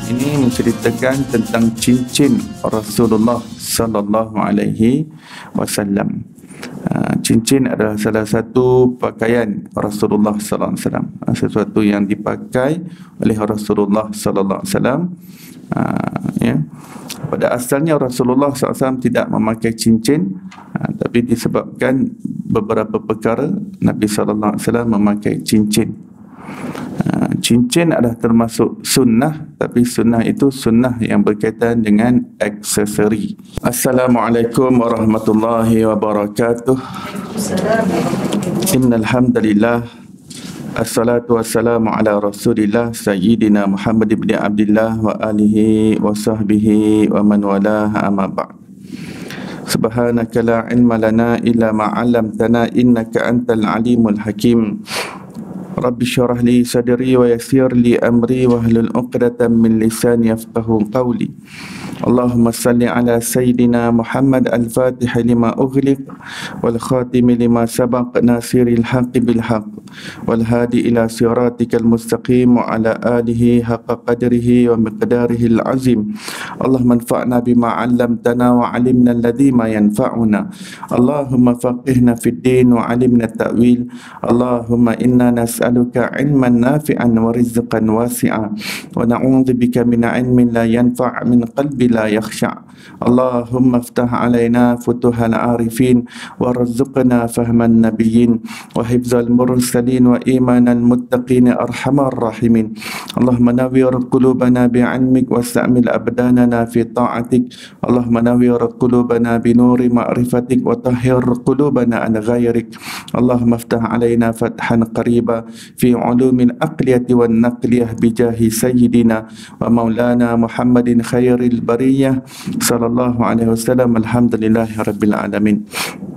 ini menceritakan tentang cincin Rasulullah sallallahu alaihi wasallam. Cincin adalah salah satu pakaian Rasulullah sallallahu alaihi wasallam, sesuatu yang dipakai oleh Rasulullah sallallahu alaihi wasallam. Ya. Pada asalnya Rasulullah SAW tidak memakai cincin, tapi disebabkan beberapa perkara Nabi SAW memakai cincin. Cincin adalah termasuk sunnah, tapi sunnah itu sunnah yang berkaitan dengan aksesori. Assalamualaikum warahmatullahi wabarakatuh. Innal hamdalillah, assalatu wassalamu ala rasulillah sayyidina Muhammad ibn Abdullah wa alihi wa sahbihi wa man walah, amma ba'd. Subhanaka la ilma lana illa ma 'allamtana innaka antal alimul hakim. Rabbi syrah li sadri wa yassir li amri wahlul 'uqdatam min lisani yafqahu qawli. Allahumma salli ala sayyidina Muhammad al-Fatih lima ughliq wal khatimi lima sabaq nasiril haqqi bil haqq wal hadi ila siratikal mustaqim wa ala alihi haqqa qadrihi wa miqdarihi al-azim. Allahumma anfa'na bima 'allamtana wa 'allimna alladhi ma yanfa'una. Allahumma faqihna fid din wa 'allimna at-ta'wil. Allahumma inna nas'aluka 'ilman nafi'an wa rizqan wasi'a wa na'udzubika min 'ilmin la yanfa' min qalbi la yakhsha'. Allahumma iftah alaina futuhal arifin warzuqna fahman nabiyyin wa hifzal mursalin wa imanal muttaqin arhamar rahimin. Allahumma nawwir qulubana bi'ilmik wasta'mil abdanana fi ta'atik. Allahumma nawwir qulubana bi nuri ma'rifatik wa tahhir qulubana an ghairik. Allahumma iftah alaina fathan qariba fi ulumil aqliyati wan naqliyah bijahi sayyidina wa maulana Muhammadin khairil bariyah sallallahu alaihi wasallam. Alhamdulillahi rabbil alamin.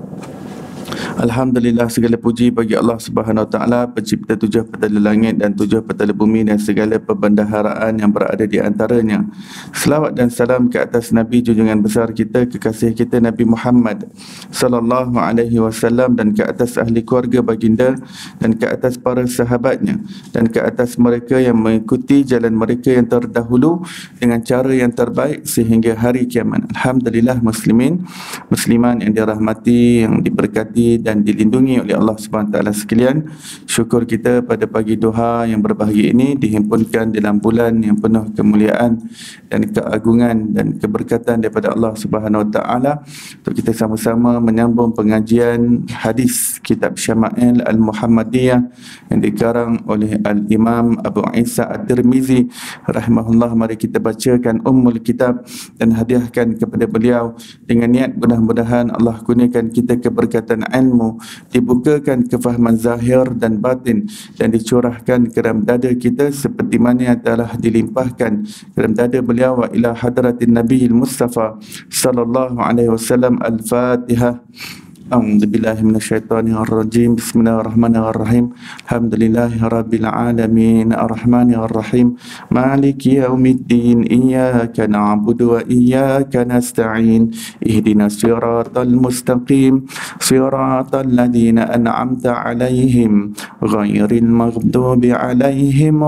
Alhamdulillah, segala puji bagi Allah Subhanahu Wa Taala, pencipta tujuh petala langit dan tujuh petala bumi dan segala perbendaharaan yang berada di antaranya. Selawat dan salam ke atas Nabi junjungan besar kita, kekasih kita Nabi Muhammad sallallahu alaihi wasallam, dan ke atas ahli keluarga baginda, dan ke atas para sahabatnya, dan ke atas mereka yang mengikuti jalan mereka yang terdahulu dengan cara yang terbaik sehingga hari kiamat. Alhamdulillah, muslimin musliman yang dirahmati, yang diberkati dan dilindungi oleh Allah Subhanahu Wa Taala sekalian. Syukur kita pada pagi duha yang berbahagia ini dihimpunkan dalam bulan yang penuh kemuliaan dan keagungan dan keberkatan daripada Allah Subhanahu Wa Taala, untuk kita sama-sama menyambung pengajian hadis kitab Syama'il Al-Muhammadiyah yang dikarang oleh Al-Imam Abu Isa At-Tirmizi rahimahullah. Mari kita bacakan ummul kitab dan hadiahkan kepada beliau dengan niat mudah-mudahan Allah kurniakan kita keberkatan ilmu, dibukakan kefahaman zahir dan batin, dan dicurahkan ke dalam dada kita seperti mana yang telah dilimpahkan ke dalam dada beliau. Wa ila hadratin nabiyil mustafa sallallahu alaihi wasallam. Al-Fatihah. A'udzu billahi minasyaitonir rajim. Bismillahirrahmanirrahim. Alhamdulillahirabbil alamin, arrahmanir rahim, maliki yaumiddin, iyyaka na'budu wa iyyaka nasta'in, ihdinas siratal mustaqim, siratal ladzina an'amta 'alaihim ghairil maghdubi 'alaihim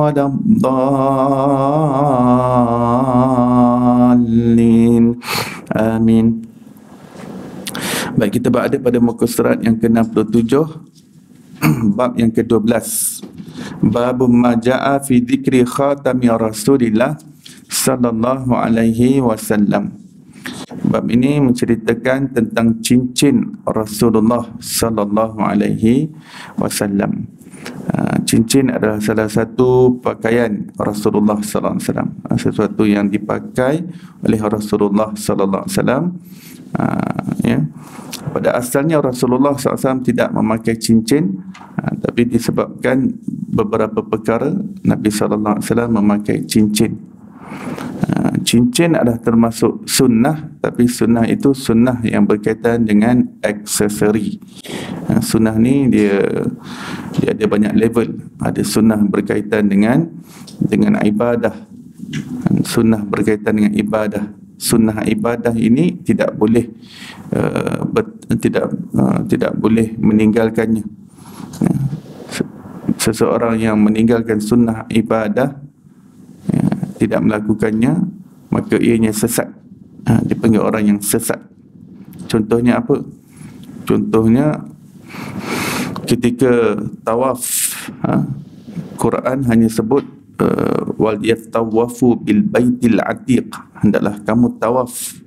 waladdallin. Amin. Baik, kita berada pada muka surat yang ke-67, bab yang ke-12. Bab ma jaa fi dzikri khatami Rasulillah sallallahu alaihi wasallam. Bab ini menceritakan tentang cincin Rasulullah sallallahu alaihi wasallam. Cincin adalah salah satu pakaian Rasulullah sallallahu alaihi wasallam, sesuatu yang dipakai oleh Rasulullah sallallahu alaihi wasallam. Ya. Pada asalnya Rasulullah SAW tidak memakai cincin, tapi disebabkan beberapa perkara Nabi SAW memakai cincin. Cincin adalah termasuk sunnah, tapi sunnah itu sunnah yang berkaitan dengan aksesori. Sunnah ni dia ada banyak level. Ada sunnah berkaitan dengan ibadah, sunnah berkaitan dengan ibadah. Sunnah ibadah ini tidak boleh tidak boleh meninggalkannya. Seseorang yang meninggalkan sunnah ibadah, tidak melakukannya, maka ianya sesat. Dipanggil orang yang sesat. Contohnya apa? Contohnya ketika tawaf, Quran hanya sebut wal yatawafu bil baitil atiq, hendaklah kamu tawaf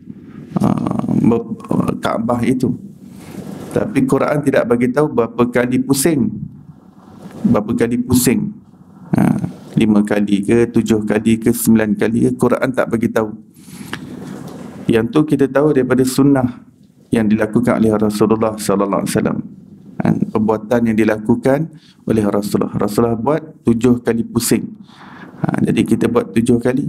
Kaabah itu. Tapi Quran tidak bagi tahu berapa kali pusing. Berapa kali pusing. 5 kali ke, 7 kali ke, 9 kali ke, Quran tak bagi tahu. Yang tu kita tahu daripada sunnah yang dilakukan oleh Rasulullah sallallahu alaihi wasallam. Perbuatan yang dilakukan oleh Rasulullah. Rasulullah buat 7 kali pusing. Jadi kita buat 7 kali.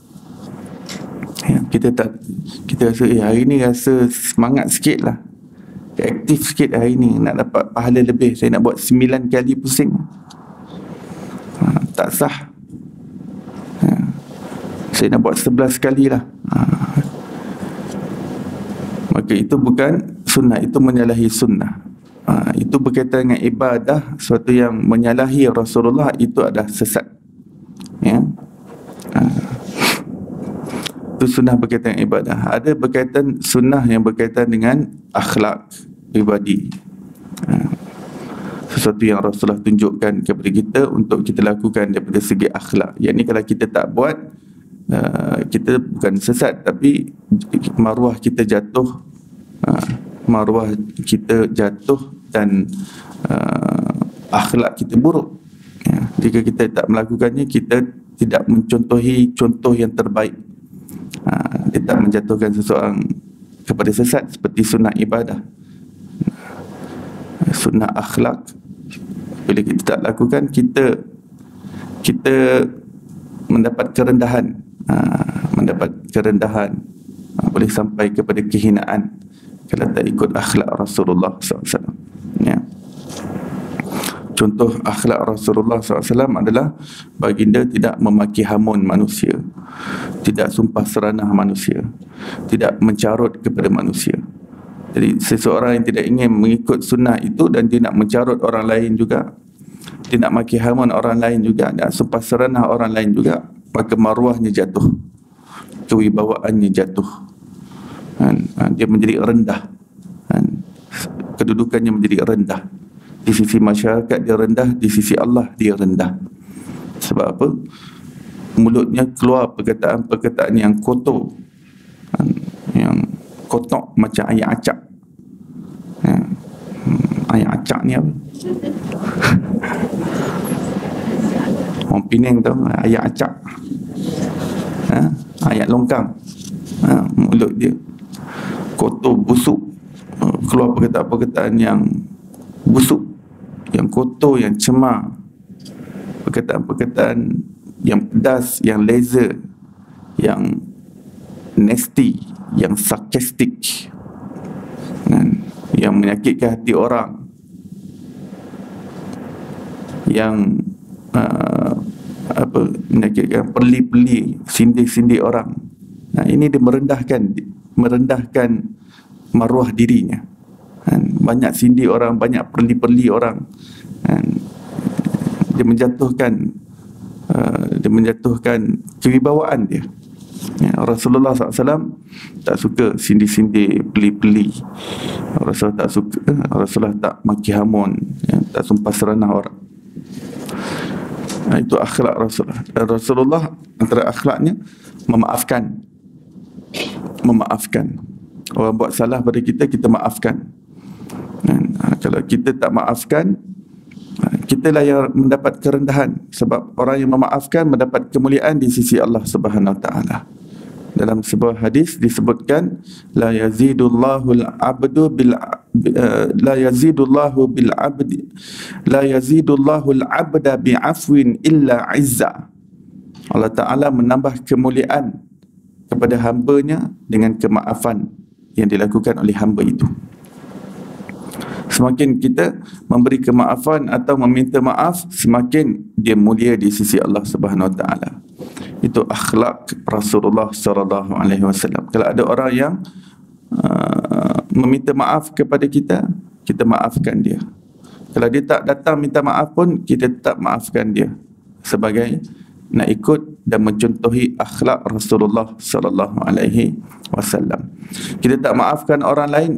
Kita rasa hari ni rasa semangat sikit lah, aktif sikit hari ni, nak dapat pahala lebih, saya nak buat 9 kali pusing. Tak sah. Saya nak buat 11 kali lah. Maka itu bukan sunnah, itu menyalahi sunnah. Itu berkaitan dengan ibadah, sesuatu yang menyalahi Rasulullah, itu adalah sesat. Ya. Itu sunnah berkaitan dengan ibadah. Ada berkaitan sunnah yang berkaitan dengan akhlak pribadi. Sesuatu yang Rasulullah tunjukkan kepada kita untuk kita lakukan daripada segi akhlak. Yang ni kalau kita tak buat, kita bukan sesat, tapi maruah kita jatuh. Maruah kita jatuh dan akhlak kita buruk. Jika kita tak melakukannya, kita tidak mencontohi contoh yang terbaik. Dia tak menjatuhkan seseorang kepada sesat seperti sunnah ibadah. Sunnah akhlak, bila kita tak lakukan, kita mendapat kerendahan. Mendapat kerendahan, boleh sampai kepada kehinaan kalau tak ikut akhlak Rasulullah SAW. Ya. Contoh akhlak Rasulullah SAW adalah baginda tidak memaki hamun manusia, tidak sumpah seranah manusia, tidak mencarut kepada manusia. Jadi seseorang yang tidak ingin mengikut sunnah itu dan dia nak mencarut orang lain juga, dia nak maki hamun orang lain juga, nak sumpah seranah orang lain juga, maka maruahnya jatuh, kewibawaannya jatuh. Dia menjadi rendah, kedudukannya menjadi rendah. Di sisi masyarakat dia rendah, di sisi Allah dia rendah. Sebab apa? Mulutnya keluar perkataan-perkataan yang kotor, yang kotok macam ayat acak. Ayat acak ni apa? Orang Penang tahu ayat acak. Ayat longkang. Mulut dia kotor, busuk, keluar perkataan-perkataan yang busuk, yang kotor, yang cemar, perkataan-perkataan yang pedas, yang laser, yang nasty, yang sarkastik, yang menyakitkan hati orang, yang menyakitkan peli-peli, sindir-sindir orang. Ini dia merendahkan maruah dirinya. Banyak sindir orang, banyak perli-perli orang. Dia menjatuhkan kewibawaan dia. Rasulullah SAW tak suka sindir-sindir, peli-peli. Rasulullah tak maki hamun, tak sumpah seranah orang. Itu akhlak Rasulullah. Rasulullah antara akhlaknya memaafkan. Orang buat salah pada kita, kita maafkan. Kalau kita tak maafkan, kitalah yang mendapat kerendahan. Sebab orang yang memaafkan mendapat kemuliaan di sisi Allah Subhanahu Wa Taala. Dalam sebuah hadis disebutkan, la yazidullahu al-abdu bil la yazidullahu bil abdi la yazidullahu al-abda bi'afwin illa 'izza. Allah Taala menambah kemuliaan kepada hamba-Nya dengan kemaafan yang dilakukan oleh hamba itu. Semakin kita memberi kemaafan atau meminta maaf, semakin dia mulia di sisi Allah Subhanahu Wa Taala. Itu akhlak Rasulullah sallallahu alaihi wasallam. Kalau ada orang yang meminta maaf kepada kita, kita maafkan dia. Kalau dia tak datang minta maaf pun, kita tetap maafkan dia sebagai nak ikut dan mencontohi akhlak Rasulullah sallallahu alaihi wasallam. Kita tak maafkan orang lain,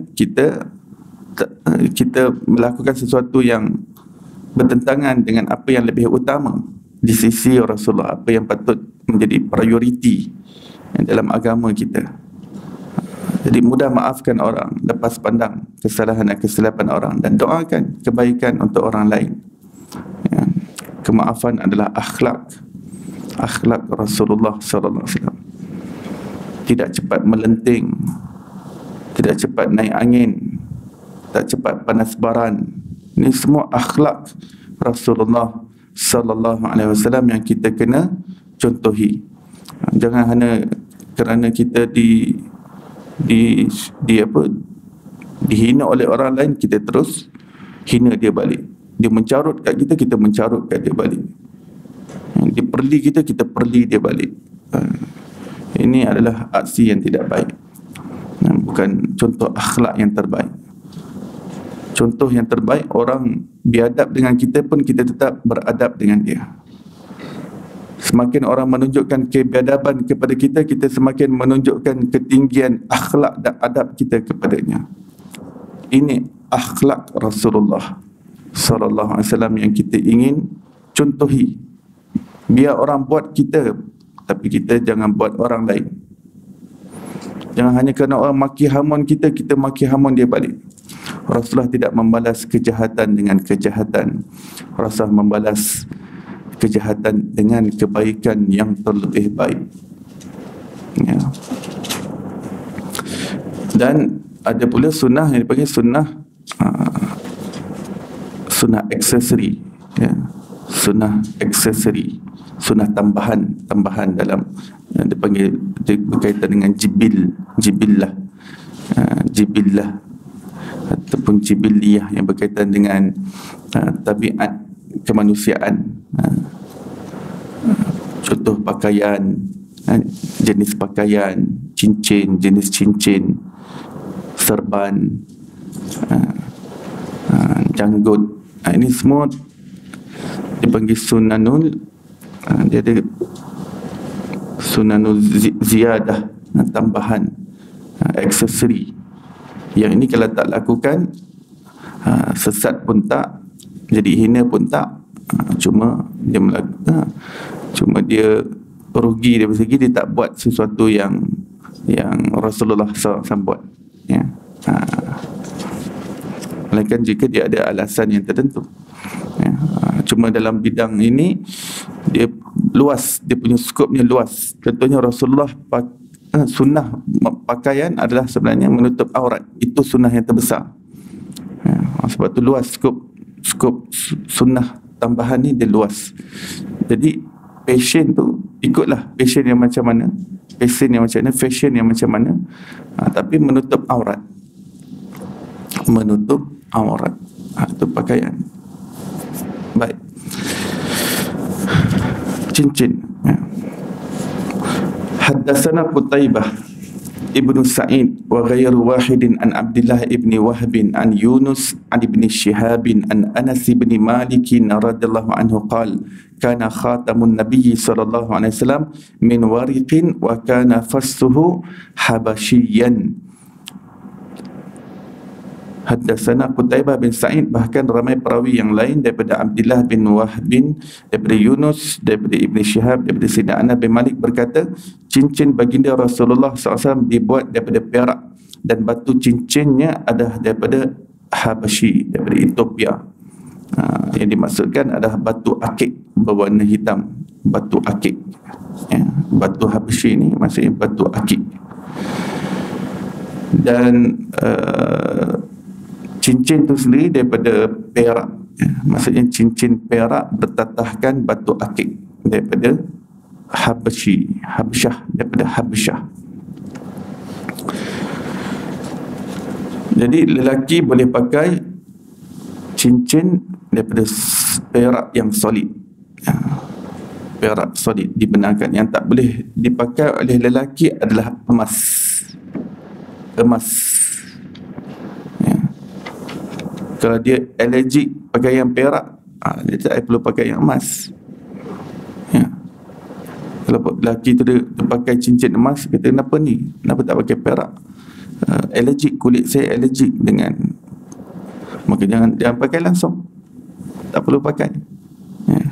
kita melakukan sesuatu yang bertentangan dengan apa yang lebih utama di sisi Rasulullah, apa yang patut menjadi prioriti dalam agama kita. Jadi mudah maafkan orang, lepas pandang kesalahan dan kesilapan orang, dan doakan kebaikan untuk orang lain. Ya. Kemaafan adalah akhlak Rasulullah sallallahu alaihi wasallam. Tidak cepat melenting, tidak cepat naik angin, tak cepat panas baran. Ini semua akhlak Rasulullah sallallahu alaihi wasallam yang kita kena contohi. Jangan hanya kerana kita dihina oleh orang lain, kita terus hina dia balik. Dia mencarut kat kita, kita mencarut kat dia balik. Dia perli kita, kita perli dia balik. Ini adalah aksi yang tidak baik, bukan contoh akhlak yang terbaik. Contoh yang terbaik, orang biadab dengan kita pun kita tetap beradab dengan dia. Semakin orang menunjukkan kebiadaban kepada kita, kita semakin menunjukkan ketinggian akhlak dan adab kita kepadanya. Ini akhlak Rasulullah sallallahu alaihi wasallam yang kita ingin contohi. Biar orang buat kita, tapi kita jangan buat orang lain. Jangan hanya kerana orang maki hamun kita, kita maki hamun dia balik. Rasulullah tidak membalas kejahatan dengan kejahatan. Rasulullah membalas kejahatan dengan kebaikan yang terlebih baik. Ya. Dan ada pula sunnah yang dipanggil sunnah aksesori, ya. Sunnah aksesori, sunnah tambahan dalam dipanggil, berkaitan dengan jibillah ataupun jibiliyah, yang berkaitan dengan tabiat kemanusiaan. Contoh pakaian, jenis pakaian, jenis cincin, serban, janggut. Ini semua dipanggil sunanul, dia ada sunanul ziyadah, tambahan, aksesori. Yang ini kalau tak lakukan, sesat pun tak, jadi hina pun tak, cuma dia rugi dari segi dia tak buat sesuatu yang Rasulullah SAW buat, ya. Melainkan jika dia ada alasan yang tertentu, ya. Cuma dalam bidang ini dia luas, dia punya skopnya luas. Contohnya Rasulullah sunnah pakaian adalah sebenarnya menutup aurat. Itu sunnah yang terbesar, ya. Sebab tu luas skop sunnah tambahan ni, dia luas. Jadi passion tu ikutlah passion yang macam mana, fashion yang macam mana, tapi menutup aurat, itu pakaian. Baik, cincin, ya. Haddatsana Qutaibah Ibnu Sa'id wa ghairu wahidin an Abdullah ibni Wahb an Yunus an ibni Shihab an Anas ibni Malik radhiyallahu anhu qala kana khatamun nabiy sallallahu alaihi wasallam min wariqin wa kana fassuhu habasyiyan. Haddatsana Qutaibah bin Sa'id, bahkan ramai perawi yang lain daripada Abdullah bin Wahb, daripada Yunus, daripada Ibn Shihab, daripada Sayyidina Anas bin Malik berkata, cincin baginda Rasulullah SAW dibuat daripada perak, dan batu cincinnya adalah daripada Habasyi, daripada Ethiopia. Yang dimaksudkan adalah batu akik berwarna hitam, batu akik, ya. Batu Habasyi ini maksudnya batu akik. Dan cincin tu sendiri daripada perak, ya. Maksudnya cincin perak bertatahkan batu akik daripada Habsyah, daripada Habsyah. Jadi lelaki boleh pakai cincin daripada perak yang solid, ya. Perak solid dibenarkan. Yang tak boleh dipakai oleh lelaki adalah emas. Kalau dia allergic pakai yang perak, dia tak perlu pakai yang emas, ya. Kalau lelaki tu dia pakai cincin emas, kata kenapa ni? Kenapa tak pakai perak? Allergic, kulit saya allergic dengan, maka jangan pakai langsung, tak perlu pakai. Ya.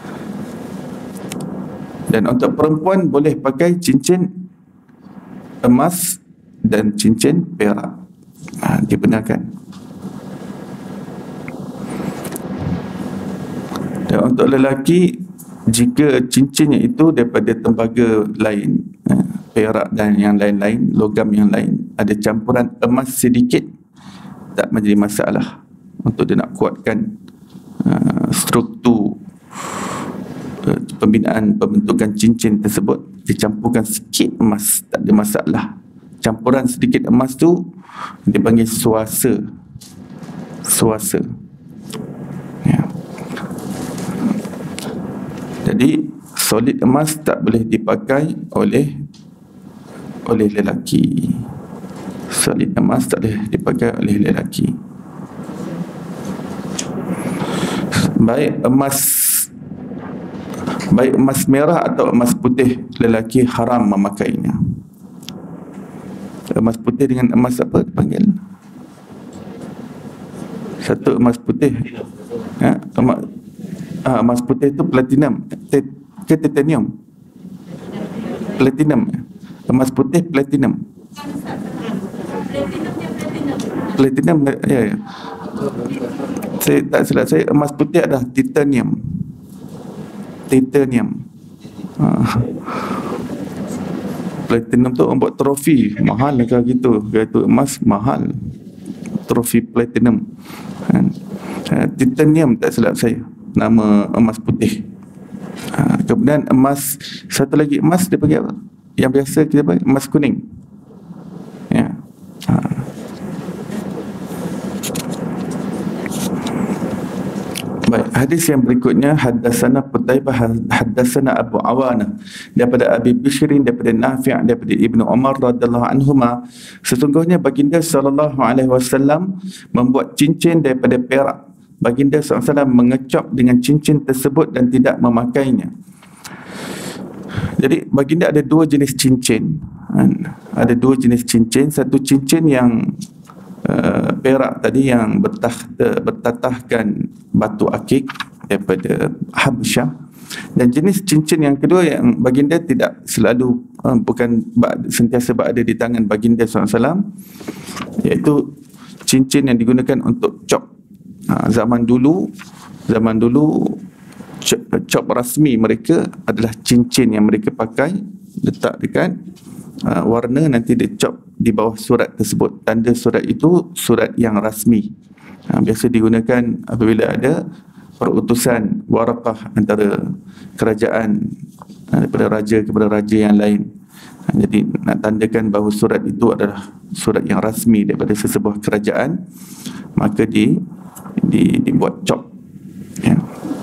Dan untuk perempuan boleh pakai cincin emas dan cincin perak, dibenarkan. Dan untuk lelaki, jika cincinnya itu daripada tembaga lain, perak dan yang lain-lain, logam yang lain, ada campuran emas sedikit, tak menjadi masalah. Untuk dia nak kuatkan struktur pembinaan pembentukan cincin tersebut, dicampurkan sikit emas, tak ada masalah. Campuran sedikit emas tu dipanggil suasa. Ya. Jadi solid emas tak boleh dipakai oleh lelaki. Solid emas tak boleh dipakai oleh lelaki. Baik emas merah atau emas putih, lelaki haram memakainya. Emas putih dengan emas apa dipanggil? Satu emas putih, emas putih itu platinum ke titanium? Platinum. Emas putih platinum. Platinum, ya. Saya tak silap saya, emas putih adalah titanium. Platinum tu orang buat trofi mahal lah gitu. Itu emas mahal, trofi platinum. Titanium tak silap saya nama emas putih. Kemudian emas, satu lagi emas dia panggil apa? Yang biasa kita panggil emas kuning. Ya. Baik, hadis yang berikutnya, haddatsana Qutaibah haddatsana Abu Awana daripada Abi Bishrin, daripada Nafi', daripada Ibnu Umar radhiyallahu anhuma, sesungguhnya baginda sallallahu alaihi wasallam membuat cincin daripada perak. Baginda sallallahu alaihi wasallam mengecap dengan cincin tersebut dan tidak memakainya. Jadi baginda ada dua jenis cincin. Ada dua jenis cincin. Satu cincin yang perak tadi yang bertatahkan batu akik daripada Habsyah, dan jenis cincin yang kedua yang baginda tidak selalu sentiasa berada di tangan baginda SAW, iaitu cincin yang digunakan untuk cop. Zaman dulu cop rasmi mereka adalah cincin yang mereka pakai, letak dekat warna, nanti dia cop di bawah surat tersebut. Tanda surat itu surat yang rasmi. Biasa digunakan apabila ada perutusan warakah antara kerajaan, daripada raja kepada raja yang lain. Jadi nak tandakan bahawa surat itu adalah surat yang rasmi daripada sesebuah kerajaan, maka dibuat cop. Ya.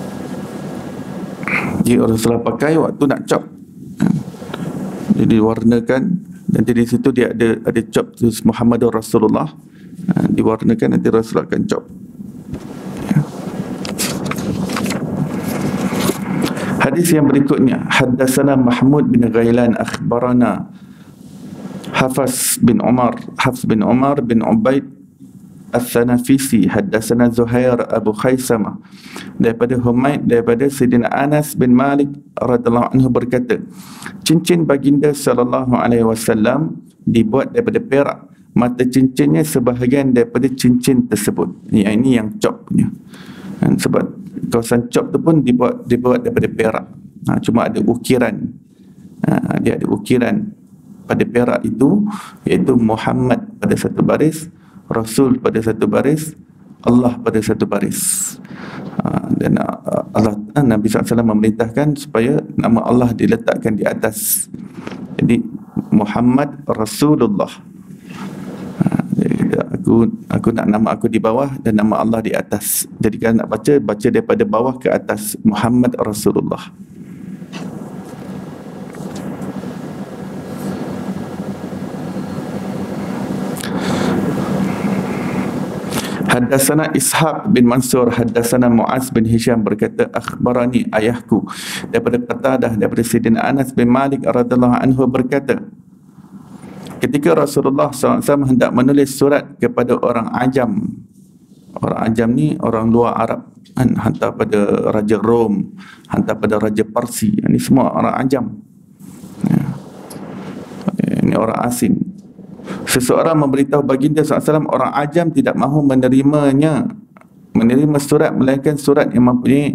Jadi Rasulullah pakai waktu nak cop, jadi diwarnakan, nanti di situ dia ada cop tulis Muhammadur Rasulullah, diwarnakan, nanti Rasulullah akan cop. Ya. Hadis yang berikutnya, haddatsana Mahmud bin Ghailan akhbarana Hafs bin Umar bin Ubaid Al-Thanafisi, haddatsana Zuhair Abu Khaisamah daripada Humaid, daripada Sayyidina Anas bin Malik radhiyallahu anhu berkata, cincin baginda sallallahu alaihi wasallam dibuat daripada perak, mata cincinnya sebahagian daripada cincin tersebut. Ini yang cop punya. Sebab kawasan cop tu pun dibuat daripada perak. Cuma ada ukiran. Dia ada ukiran pada perak itu, iaitu Muhammad pada satu baris, Rasul pada satu baris, Allah pada satu baris. Dan Nabi SAW memerintahkan supaya nama Allah diletakkan di atas. Jadi Muhammad Rasulullah. Aku nak nama aku di bawah dan nama Allah di atas. Jadi kalau nak baca daripada bawah ke atas, Muhammad Rasulullah. Haddatsana Ishaq bin Mansur, haddatsana Muaz bin Hisham berkata, akhbarani ayahku daripada Qatadah daripada Sayyidina Anas bin Malik radhiyallahu anhu berkata, ketika Rasulullah SAW hendak menulis surat kepada orang ajam. Orang ajam ni orang luar Arab, kan? Hantar pada Raja Rom, hantar pada Raja Parsi. Ini semua orang ajam. Ini orang asing. Seseorang memberitahu baginda SAW, orang ajam tidak mahu menerima surat, melainkan surat yang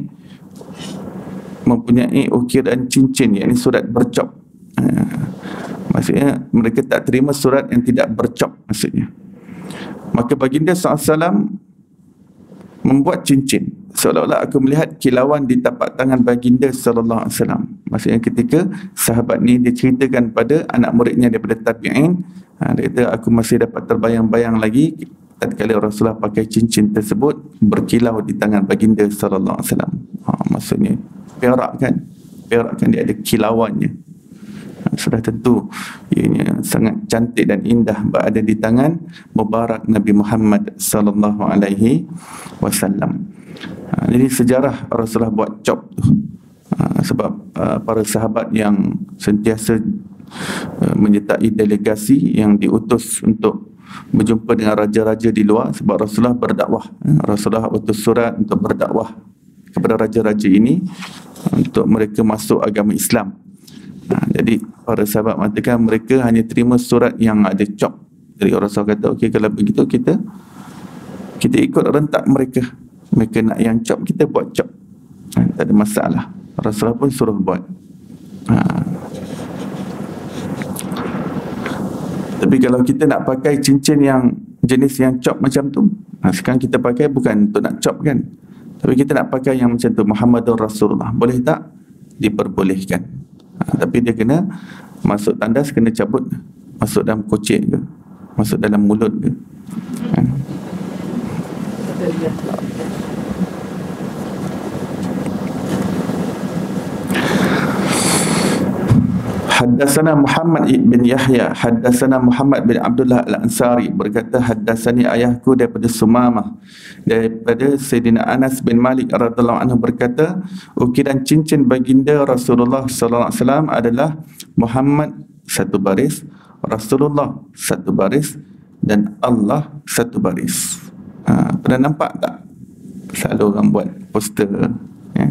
mempunyai ukiran cincin, yakni surat bercop. Maksudnya mereka tak terima surat yang tidak bercop maksudnya. Maka baginda SAW membuat cincin, seolah-olah aku melihat kilauan di tapak tangan baginda sallallahu alaihi wasallam. Maksudnya ketika sahabat ni dia ceritakan pada anak muridnya daripada tabi'in, dia kata aku masih dapat terbayang-bayang lagi tatkala Rasulullah pakai cincin tersebut berkilau di tangan baginda sallallahu alaihi wasallam. Maksudnya perak kan dia ada kilauannya. Sudah tentu ianya sangat cantik dan indah berada di tangan mubarak Nabi Muhammad sallallahu alaihi wasallam. Jadi sejarah Rasulullah buat cop tu. Sebab para sahabat yang sentiasa menyertai delegasi yang diutus untuk berjumpa dengan raja-raja di luar, sebab Rasulullah berdakwah. Rasulullah utus surat untuk berdakwah kepada raja-raja ini untuk mereka masuk agama Islam. Jadi para sahabat mengatakan mereka hanya terima surat yang ada cop. Jadi Rasul kata, okey, kalau begitu kita ikut rentak mereka. Mereka nak yang cop, kita buat cop. Tak ada masalah. Rasulullah pun suruh buat. Tapi kalau kita nak pakai cincin yang jenis yang cop macam tu, sekarang kita pakai bukan untuk nak cop kan, tapi kita nak pakai yang macam tu, Muhammadur Rasulullah, boleh tak? Diperbolehkan. Tapi dia kena masuk tandas, kena cabut, masuk dalam kocek ke, masuk dalam mulut ke. Haddatsana Muhammad bin Yahya, haddatsana Muhammad bin Abdullah Al-Ansari berkata, haddatsani ayahku daripada Sumamah daripada Sayyidina Anas bin Malik radhiyallahu anhu berkata, ukiran cincin baginda Rasulullah sallallahu alaihi wasallam adalah Muhammad satu baris, Rasulullah satu baris, dan Allah satu baris. Pernah nampak tak? Selalu orang buat poster, ya.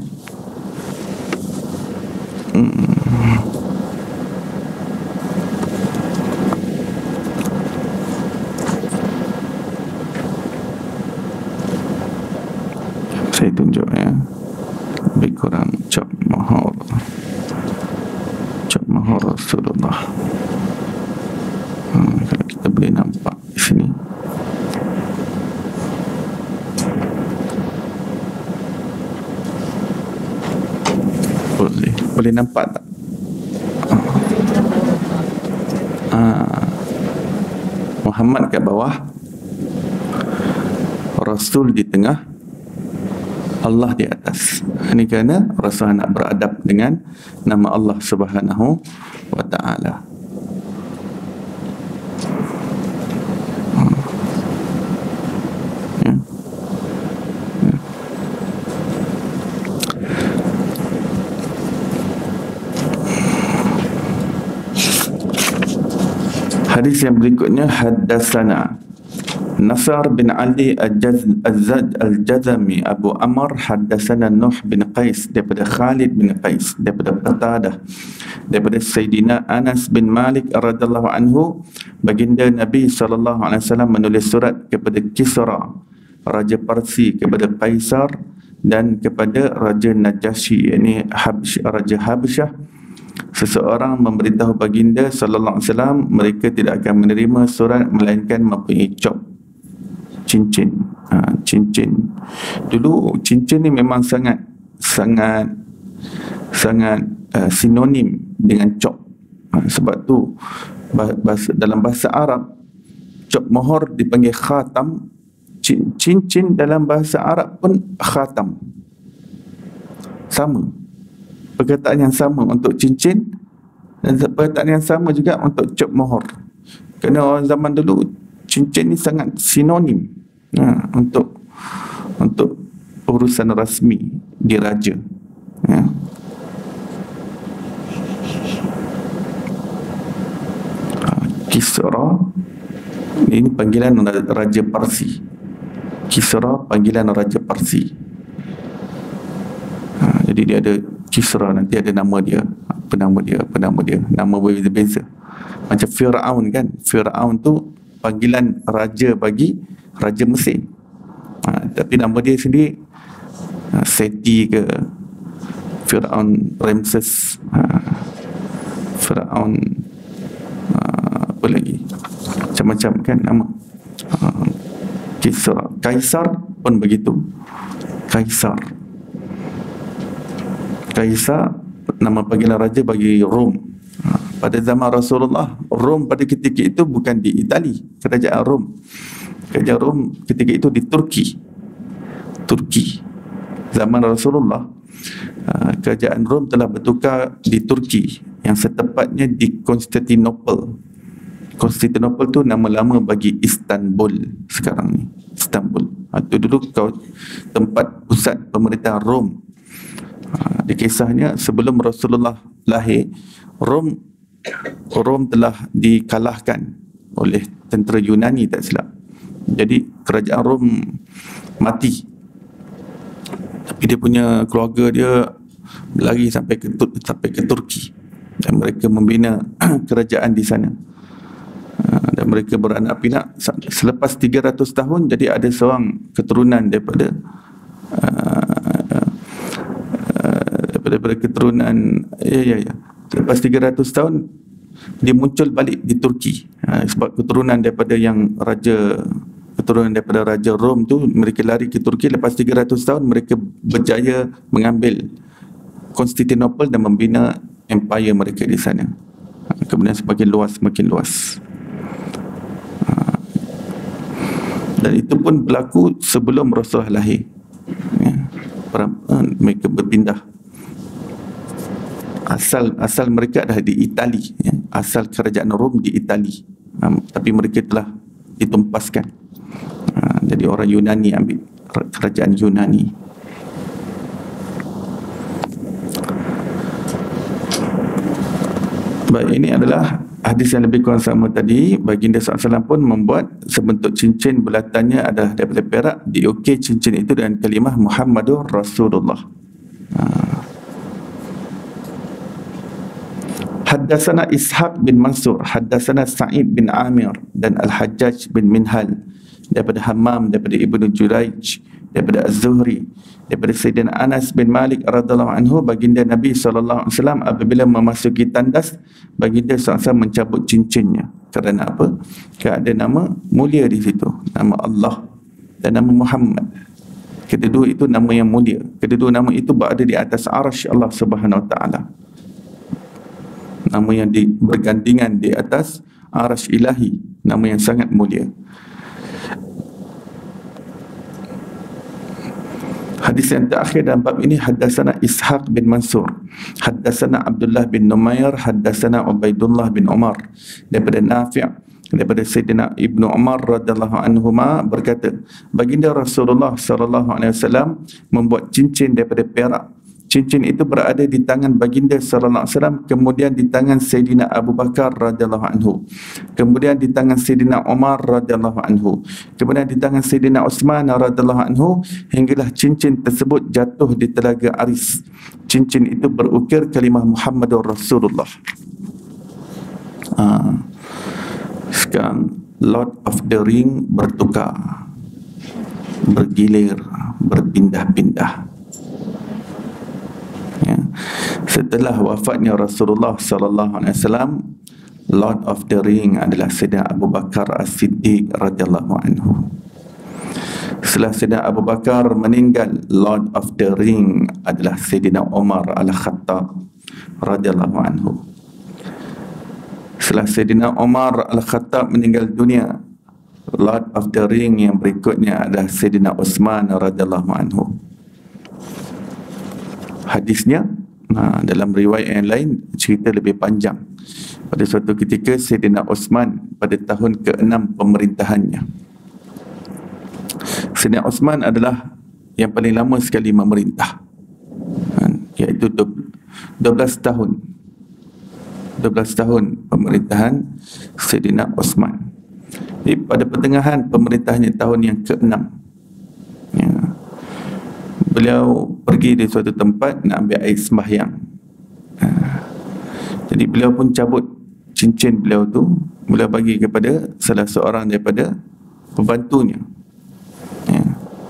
Saya tunjuk, ya. Lebih kurang cop mahal Rasulullah. Kalau kita boleh nampak di sini. Boleh nampak tak? Muhammad kat bawah, Rasul di tengah, Allah di atas. Ini kerana Rasulullah nak beradab dengan nama Allah Subhanahu wa ta'ala. Hadis yang berikutnya, haddatsana Nasr bin Ali Al-Jazami Abu Amr, haddatsana Nuh bin Qais daripada Khalid bin Qais daripada Qatadah daripada Sayyidina Anas bin Malik radhiyallahu anhu, baginda Nabi sallallahu alaihi wasallam menulis surat kepada Kisra raja Parsi, kepada Kaisar dan kepada Raja Najasyi, yakni Raja Habsyah. Seseorang memberitahu baginda sallallahu alaihi wasallam mereka tidak akan menerima surat melainkan mempunyai cop, cincin. Cincin dulu, cincin ni memang sangat sinonim dengan cop. Sebab tu dalam bahasa Arab, cop mohor dipanggil khatam. Cincin dalam bahasa Arab pun khatam. Sama, perkataan yang sama untuk cincin dan perkataan yang sama juga untuk cop mohor. Kerana orang zaman dulu cincin ni sangat sinonim. Untuk urusan rasmi diraja. Ya. Kisra ini panggilan Raja Parsi. Kisra panggilan Raja Parsi. Jadi dia ada Kisra, nanti ada nama dia. Apa nama dia? Nama berbeza-beza. Macam Fir'aun kan. Fir'aun tu panggilan raja bagi Raja Mesir. Tapi nama dia sendiri Seti ke, Fir'aun Ramses, Fir'aun apa lagi, macam-macam kan nama. Kisra. Kaisar pun begitu. Kaisar nama panggilan raja bagi Rom. Pada zaman Rasulullah, Rom pada ketika itu bukan di Itali, kerajaan Rom. Kerajaan Rom ketika itu di Turki. Zaman Rasulullah, kerajaan Rom telah bertukar di Turki, yang setepatnya di Konstantinopel. Konstantinopel tu nama lama bagi Istanbul sekarang ni. Istanbul. Itu dulu tempat pusat pemerintahan Rom. Di kisahnya sebelum Rasulullah lahir, Rom telah dikalahkan oleh tentera Yunani, tak silap. Jadi kerajaan Rom mati. Tapi dia punya keluarga dia lari sampai ke Turki, dan mereka membina kerajaan di sana. Dan mereka beranak pinak selepas 300 tahun. Jadi ada seorang keturunan daripada keturunan lepas 300 tahun dia muncul balik di Turki. Sebab keturunan daripada Raja Rom tu, mereka lari ke Turki. Lepas 300 tahun mereka berjaya mengambil Konstantinopel dan membina empire mereka di sana. Kemudian semakin luas. Dan itu pun berlaku sebelum Rasulullah lahir. Mereka berpindah. Asal mereka adalah di Itali. Asal kerajaan Rom di Itali. Tapi mereka telah ditumpaskan. Jadi orang Yunani ambil kerajaan Yunani. Baik, ini adalah hadis yang lebih kurang sama tadi. Baginda SAW pun membuat sebentuk cincin, belatannya adalah daripada perak. Diukir cincin itu dengan kalimah Muhammadur Rasulullah. Haddatsana Ishaq bin Mansur, haddatsana Sa'id bin Amir dan Al-Hajjaj bin Minhal, daripada Hammam, daripada Ibnu Jurayj, daripada Az-Zuhri, daripada Sayyidina Anas bin Malik radhiyallahu anhu, baginda Nabi SAW apabila memasuki tandas, baginda SAW mencabut cincinnya. Kerana apa? Kerana ada nama mulia di situ, nama Allah dan nama Muhammad. Kedua itu nama yang mulia. Kedua nama itu berada di atas arasy Allah Subhanahu Wa Taala. Nama yang bergandingan di atas arasy ilahi, nama yang sangat mulia. Hadis yang terakhir dalam bab ini, haddatsana Ishaq bin Mansur, haddatsana Abdullah bin Numair, haddatsana Ubaidullah bin Umar, daripada Nafi', daripada Sayyidina Ibnu Umar radhiyallahu anhuma berkata, baginda Rasulullah sallallahu alaihi wasallam membuat cincin daripada perak. Cincin itu berada di tangan baginda sallallahu alaihi wasallam, kemudian di tangan Sayyidina Abu Bakar radhiyallahu anhu, kemudian di tangan Sayyidina Umar radhiyallahu anhu, kemudian di tangan Sayyidina Utsman radhiyallahu anhu, hinggalah cincin tersebut jatuh di telaga Aris. Cincin itu berukir kalimah Muhammadur Rasulullah. Sekarang Lord of the Ring bertukar, bergilir, berpindah-pindah. Setelah wafatnya Rasulullah sallallahu alaihi wasallam, Lord of the Ring adalah Sayyidina Abu Bakar As-Siddiq radhiyallahu anhu. Setelah Sayyidina Abu Bakar meninggal, Lord of the Ring adalah Sayyidina Umar Al-Khattab radhiyallahu anhu. Setelah Sayyidina Umar Al-Khattab meninggal dunia, Lord of the Ring yang berikutnya adalah Sayyidina Utsman radhiyallahu anhu. Hadisnya dalam riwayat yang lain cerita lebih panjang. Pada suatu ketika Sayyidina Utsman pada tahun ke-6 pemerintahannya, Sayyidina Osman adalah yang paling lama sekali memerintah, iaitu 12 tahun. 12 tahun pemerintahan Sayyidina Osman. Jadi pada pertengahan pemerintahannya tahun yang ke-6, ya, beliau pergi di suatu tempat nak ambil air sembahyang. Jadi beliau pun cabut cincin beliau tu, beliau bagi kepada salah seorang daripada pembantunya, ya.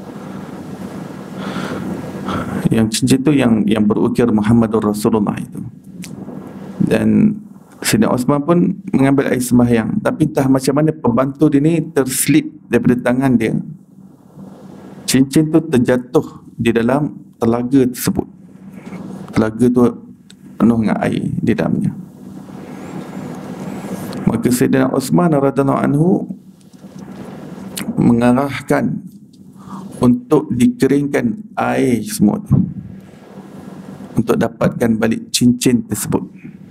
Yang cincin tu yang berukir Muhammadur Rasulullah itu. Dan Sayyidina Osman pun mengambil air sembahyang, tapi entah macam mana pembantu dia ni terslip daripada tangan dia. Cincin tu terjatuh di dalam telaga tersebut. Telaga tu penuh dengan air di dalamnya. Maka Sayyidina Osman radhiyallahu anhu mengarahkan untuk dikeringkan air semua tu, untuk dapatkan balik cincin tersebut.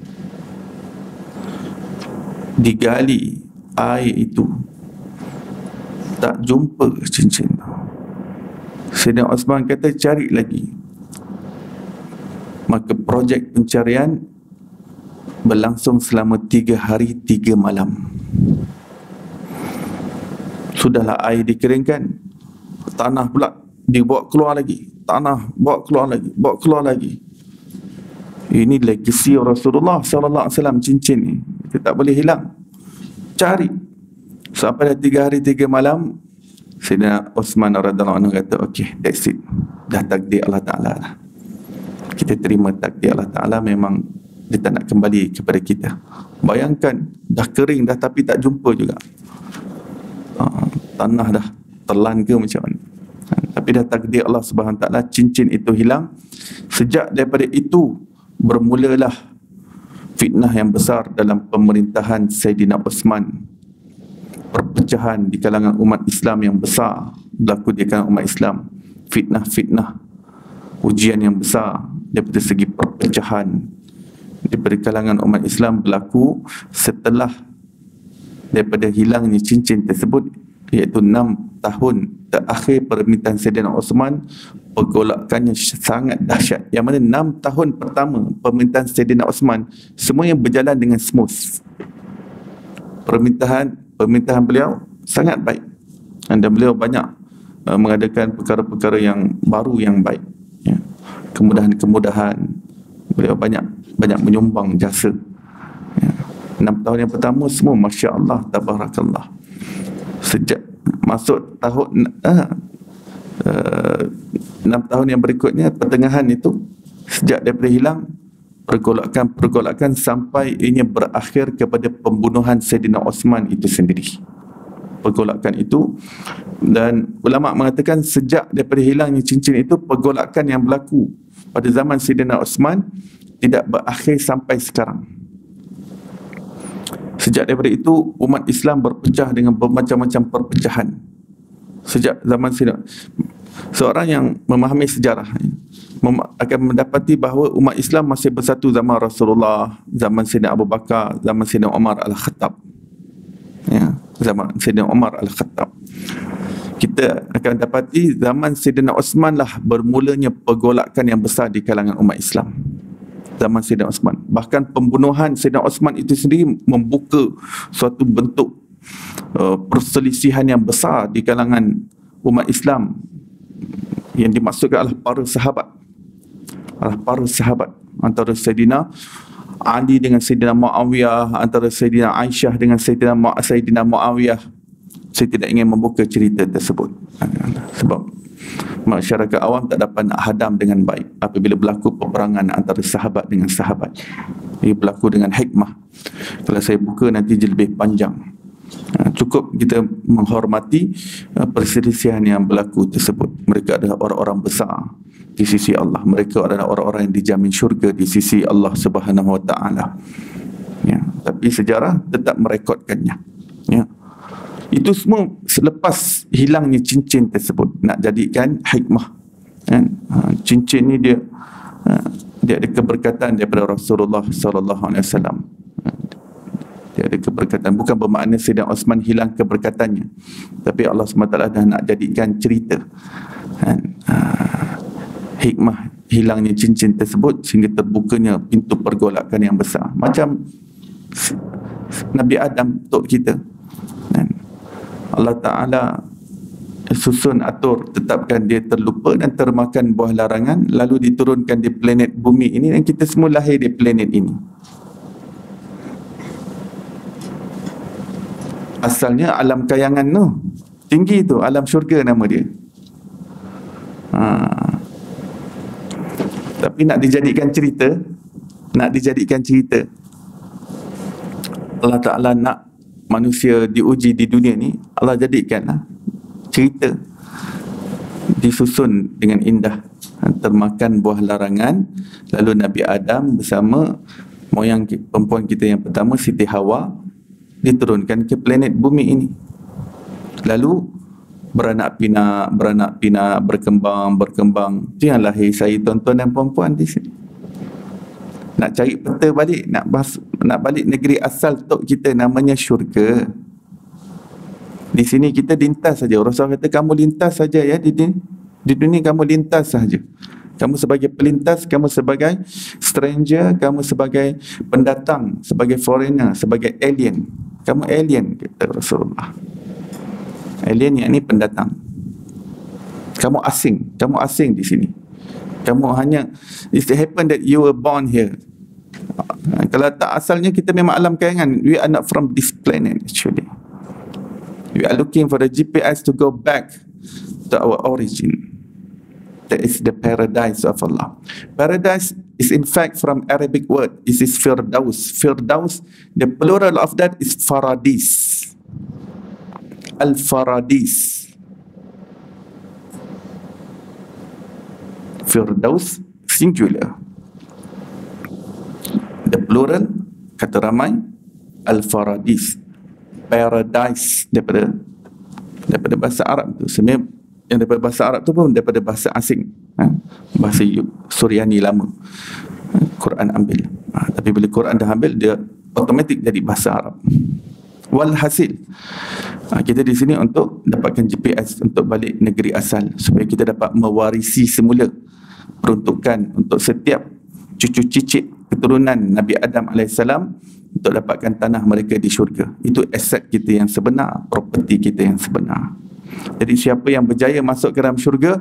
Digali air itu, tak jumpa cincin. Sayyidina Osman kata cari lagi. Maka projek pencarian berlangsung selama 3 hari 3 malam. Sudahlah air dikeringkan, tanah pula dibawa keluar lagi, tanah bawa keluar lagi, bawa keluar lagi. Ini legasi Rasulullah sallallahu alaihi wasallam, cincin ni kita tak boleh hilang. Cari sampai dah 3 hari 3 malam. Sayyidina Osman radhiyallahu anhu kata, okey, that's it, dah takdir Allah Ta'ala lah. Kita terima takdir Allah Ta'ala, memang dia tak nak kembali kepada kita. Bayangkan dah kering dah, tapi tak jumpa juga. Tanah dah telan ke macam mana. Tapi dah takdir Allah Subhanahu Wa Ta'ala, cincin itu hilang. Sejak daripada itu bermulalah fitnah yang besar dalam pemerintahan Sayyidina Osman. Perpecahan di kalangan umat Islam yang besar berlaku di kalangan umat Islam. Fitnah-fitnah, ujian yang besar daripada segi perpecahan daripada kalangan umat Islam berlaku setelah daripada hilangnya cincin tersebut, iaitu 6 tahun terakhir pemerintahan Sayyidina Osman. Pergolakannya sangat dahsyat, yang mana 6 tahun pertama pemerintahan Sayyidina Osman semuanya berjalan dengan smooth. Pemerintahan beliau sangat baik, dan beliau banyak mengadakan perkara-perkara yang baru yang baik, ya. Kemudahan-kemudahan, beliau banyak menyumbang jasa, ya. 6 tahun yang pertama semua Masya Allah, Tabarakallah. Sejak masuk tahun 6 tahun yang berikutnya, pertengahan itu, sejak daripada hilang pergolakan sampai ianya berakhir kepada pembunuhan Sayyidina Osman itu sendiri. Pergolakan itu, dan ulama mengatakan sejak daripada hilangnya cincin itu, pergolakan yang berlaku pada zaman Sayyidina Osman tidak berakhir sampai sekarang. Sejak daripada itu umat Islam berpecah dengan bermacam-macam perpecahan. Sejak zaman Sayyidina, seorang yang memahami sejarah akan mendapati bahawa umat Islam masih bersatu zaman Rasulullah, zaman Sayyidina Abu Bakar, zaman Sayyidina Umar Al-Khattab, ya, zaman Sayyidina Umar Al-Khattab. Kita akan dapati zaman Sayyidina Osman lah bermulanya pergolakan yang besar di kalangan umat Islam. Zaman Sayyidina Osman, bahkan pembunuhan Sayyidina Osman itu sendiri membuka suatu bentuk perselisihan yang besar di kalangan umat Islam, yang dimaksudkan adalah para sahabat, antara Sayyidina Ali dengan Sayyidina Muawiyah, antara Sayyidina Aisyah dengan Sayyidina Muawiyah. Saya tidak ingin membuka cerita tersebut, sebab masyarakat awam tak dapat nak hadam dengan baik apabila berlaku peperangan antara sahabat dengan sahabat. Ia berlaku dengan hikmah. Kalau saya buka nanti jadi lebih panjang. Cukup kita menghormati perselisihan yang berlaku tersebut. Mereka adalah orang-orang besar di sisi Allah. Mereka adalah orang-orang yang dijamin syurga di sisi Allah Subhanahu Wa Ta'ala, ya. Tapi sejarah tetap merekodkannya, ya. Itu semua selepas hilangnya cincin tersebut, nak jadikan hikmah, kan? Cincin ni dia ada keberkatan daripada Rasulullah sallallahu alaihi wasallam. Dia daripada keberkatan. Bukan bermakna Sayyidina Osman hilang keberkatannya, tapi Allah SWT dah nak jadikan cerita kan? Hikmah hilangnya cincin tersebut sehingga terbukanya pintu pergolakan yang besar. Macam Nabi Adam untuk kita kan? Allah Ta'ala susun atur, tetapkan dia terlupa dan termakan buah larangan, lalu diturunkan di planet bumi ini, dan kita semua lahir di planet ini. Asalnya alam kayangan tu tinggi tu, alam syurga nama dia. Tapi nak dijadikan cerita, Allah Ta'ala nak manusia diuji di dunia ni, Allah jadikanlah cerita, disusun dengan indah, termakan buah larangan. Lalu Nabi Adam bersama moyang perempuan kita yang pertama, Siti Hawa, diturunkan ke planet bumi ini. Lalu beranak pinak, berkembang. Itu yang lahir saya, tuan-tuan dan puan-puan di sini. Nak cari peta balik, nak balik negeri asal tok kita, namanya syurga. Di sini kita lintas saja. Rasulullah kata kamu lintas saja ya, di dunia kamu lintas saja. Kamu sebagai pelintas, kamu sebagai stranger, kamu sebagai pendatang, sebagai foreigner, sebagai alien. Kamu alien, kata Rasulullah. Alien yang ini pendatang. Kamu asing di sini. Kamu hanya, it happen that you were born here. Kalau tak, asalnya kita memang alam kayangan. We are not from this planet actually. We are looking for the GPS to go back to our origin. That is the paradise of Allah. Paradise is in fact from Arabic word. This is Firdaus. Firdaus, the plural of that is Faradis. Al-Faradis. Firdaus, singular. The plural, kata ramai, Al-Faradis. Paradise daripada bahasa Arab tu. Sebenarnya yang daripada bahasa Arab tu pun daripada bahasa asing, bahasa Suryani lama. Quran ambil, tapi bila Quran dah ambil, dia automatik jadi bahasa Arab. Walhasil, kita di sini untuk dapatkan GPS untuk balik negeri asal, supaya kita dapat mewarisi semula peruntukan untuk setiap cucu cicit keturunan Nabi Adam AS untuk dapatkan tanah mereka di syurga. Itu aset kita yang sebenar, properti kita yang sebenar. Jadi siapa yang berjaya masuk ke dalam syurga,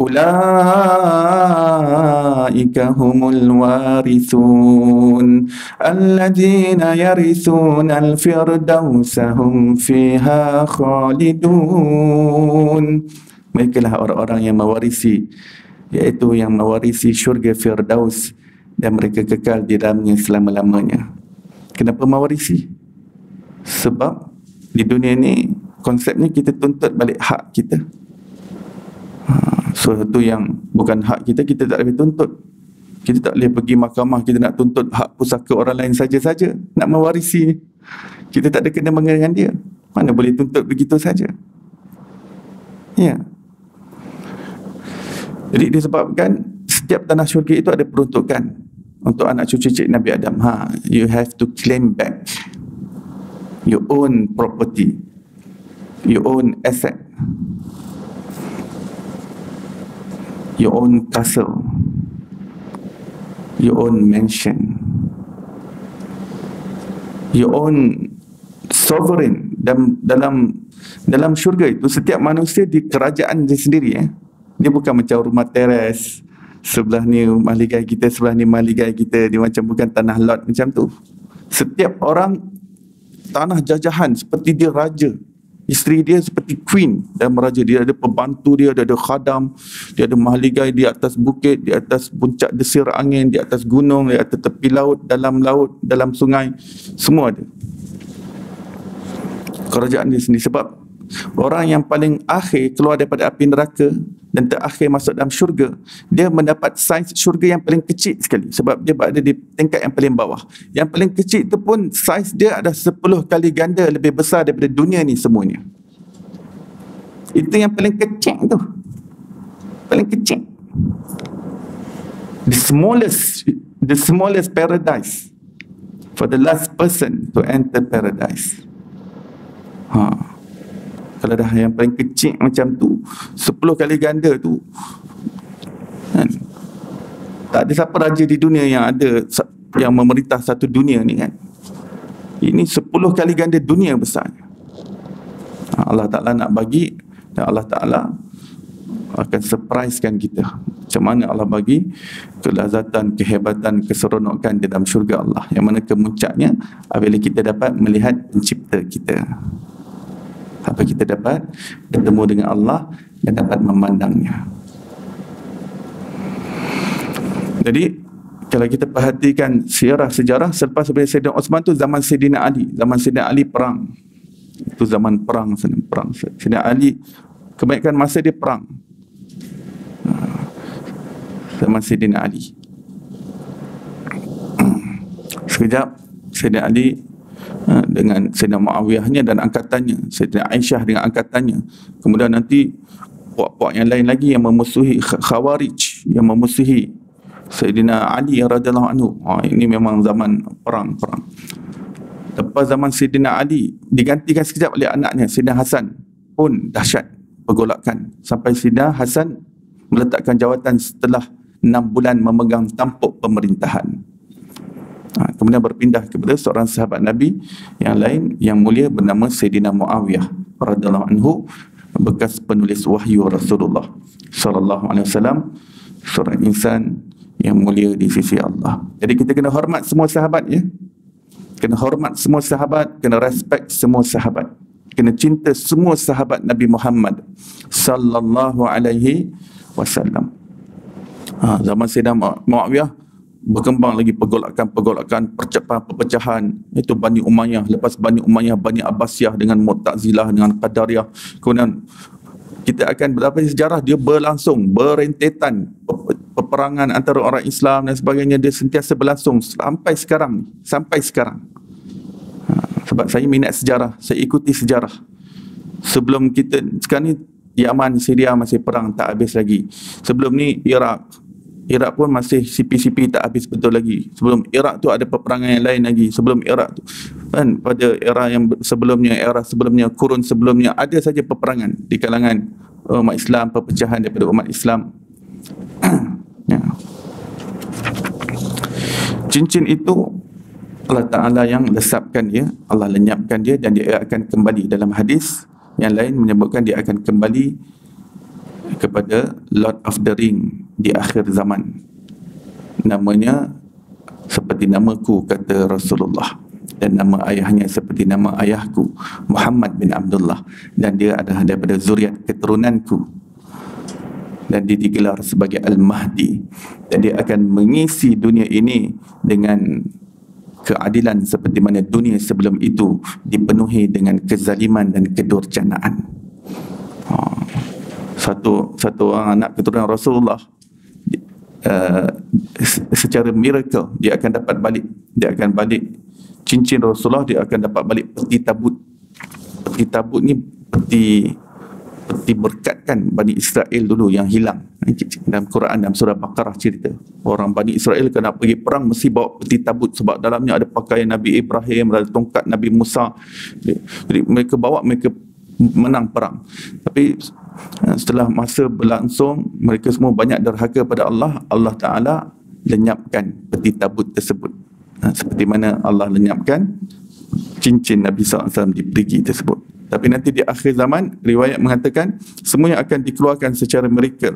ulaika humul warithun alladzina yarithuna al-firdausa hum fiha khalidun. Mereka lah orang-orang yang mewarisi, iaitu yang mewarisi syurga Firdaus, dan mereka kekal di dalamnya selama-lamanya. Kenapa mewarisi? Sebab di dunia ni konsepnya kita tuntut balik hak kita. Sesuatu yang bukan hak kita, kita tak boleh tuntut. Kita tak boleh pergi mahkamah, kita nak tuntut hak pusaka orang lain saja-saja. Nak mewarisi, kita tak ada kena-mengena dengan dia. Mana boleh tuntut begitu saja? Ya. Jadi disebabkan setiap tanah syurga itu ada peruntukan untuk anak cucu cik Nabi Adam. You have to claim back your own property, your own asset, your own castle, your own mansion, your own sovereign. Dalam syurga itu setiap manusia di kerajaan dia sendiri. Dia bukan macam rumah teres, sebelah ni mahligai kita, sebelah ni mahligai kita. Dia macam bukan tanah lot macam tu. Setiap orang tanah jajahan, seperti dia raja. Isteri dia seperti queen dan meraja. Dia ada pembantu dia, dia ada khadam, dia ada mahligai di atas bukit, di atas puncak desir angin, di atas gunung, di atas tepi laut, dalam sungai, semua ada. Kerajaan dia sendiri. Sebab orang yang paling akhir keluar daripada api neraka dan terakhir masuk dalam syurga, dia mendapat saiz syurga yang paling kecil sekali, sebab dia berada di tingkat yang paling bawah. Yang paling kecil itu pun saiz dia ada 10 kali ganda lebih besar daripada dunia ni semuanya. Itu yang paling kecil tu, paling kecil. The smallest paradise for the last person to enter paradise. Kalau dah yang paling kecil macam tu, 10 kali ganda tu kan? Tak ada siapa raja di dunia yang ada, yang memerintah satu dunia ni kan. Ini 10 kali ganda dunia besarnya. Allah Ta'ala nak bagi, dan Allah Ta'ala akan surprisekan kita macam mana Allah bagi kelazatan, kehebatan, keseronokan di dalam syurga Allah, yang mana kemuncaknya apabila kita dapat melihat pencipta kita, apa kita dapat bertemu dengan Allah dan dapat memandangnya. Jadi kalau kita perhatikan sejarah selepas Sayyidina Osman tu zaman Sayyidina Ali. Zaman Sayyidina Ali perang. Itu zaman perang. Sayyidina Ali kebanyakan masa dia perang. Zaman Sayyidina Ali. Sekejap Sayyidina Ali dengan Sayyidina Muawiyahnya dan angkatannya, Sayyidina Aisyah dengan angkatannya. Kemudian nanti puak-puak yang lain lagi yang memusuhi Khawarij, yang memusuhi Sayyidina Ali radhiyallahu anhu. Ini memang zaman perang. Lepas zaman Sayyidina Ali digantikan sekejap oleh anaknya Sayyidina Hasan, pun dahsyat pergolakan sampai Sayyidina Hasan meletakkan jawatan setelah 6 bulan memegang tampuk pemerintahan. Kemudian berpindah kepada seorang sahabat Nabi yang lain yang mulia bernama Sayyidina Muawiyah radhiyallahu anhu, bekas penulis wahyu Rasulullah sallallahu alaihi wasallam, seorang insan yang mulia di sisi Allah. Jadi kita kena hormat semua sahabat ya. Kena hormat semua sahabat, kena respect semua sahabat. Kena cinta semua sahabat Nabi Muhammad sallallahu alaihi wasallam. Zaman Sayyidina Muawiyah berkembang lagi pergolakan, perpecahan. Itu Bani Umayyah, lepas Bani Umayyah, Bani Abbasiyah dengan Mu'tazilah, dengan Qadariyah. Kemudian kita akan berapa sejarah dia berlangsung, berentetan peperangan antara orang Islam dan sebagainya, dia sentiasa berlangsung sampai sekarang. Sebab saya minat sejarah, saya ikuti sejarah. Sebelum kita sekarang ni Yaman, Syria masih perang tak habis lagi. Sebelum ni Iraq pun masih CP tak habis betul lagi. Sebelum Iraq tu ada peperangan yang lain lagi. Sebelum Iraq tu kan, pada era yang sebelumnya, kurun sebelumnya, ada saja peperangan di kalangan umat Islam, perpecahan daripada umat Islam. Ya. Cincin itu Allah Ta'ala yang lesapkan dia, Allah lenyapkan dia, dan dia akan kembali. Dalam hadis yang lain menyebutkan dia akan kembali kepada Lord of the Ring di akhir zaman. Namanya seperti namaku, kata Rasulullah, dan nama ayahnya seperti nama ayahku, Muhammad bin Abdullah, dan dia adalah daripada zuriat keturunanku, dan dia digelar sebagai Al-Mahdi, dan dia akan mengisi dunia ini dengan keadilan seperti mana dunia sebelum itu dipenuhi dengan kezaliman dan kedurjanaan. Satu orang anak keturunan Rasulullah, secara miracle dia akan dapat balik cincin Rasulullah, dia akan dapat balik peti tabut. Peti tabut ni peti berkatkan Bani Israel dulu yang hilang. Dalam Quran, dalam surah Baqarah cerita orang Bani Israel kena pergi perang mesti bawa peti tabut, sebab dalamnya ada pakaian Nabi Ibrahim, ada tongkat Nabi Musa. Jadi mereka menang perang. Tapi setelah masa berlangsung, mereka semua banyak derhaka pada Allah. Allah Ta'ala lenyapkan peti tabut tersebut, seperti mana Allah lenyapkan cincin Nabi SAW di perigi tersebut. Tapi nanti di akhir zaman, riwayat mengatakan semuanya akan dikeluarkan secara miracle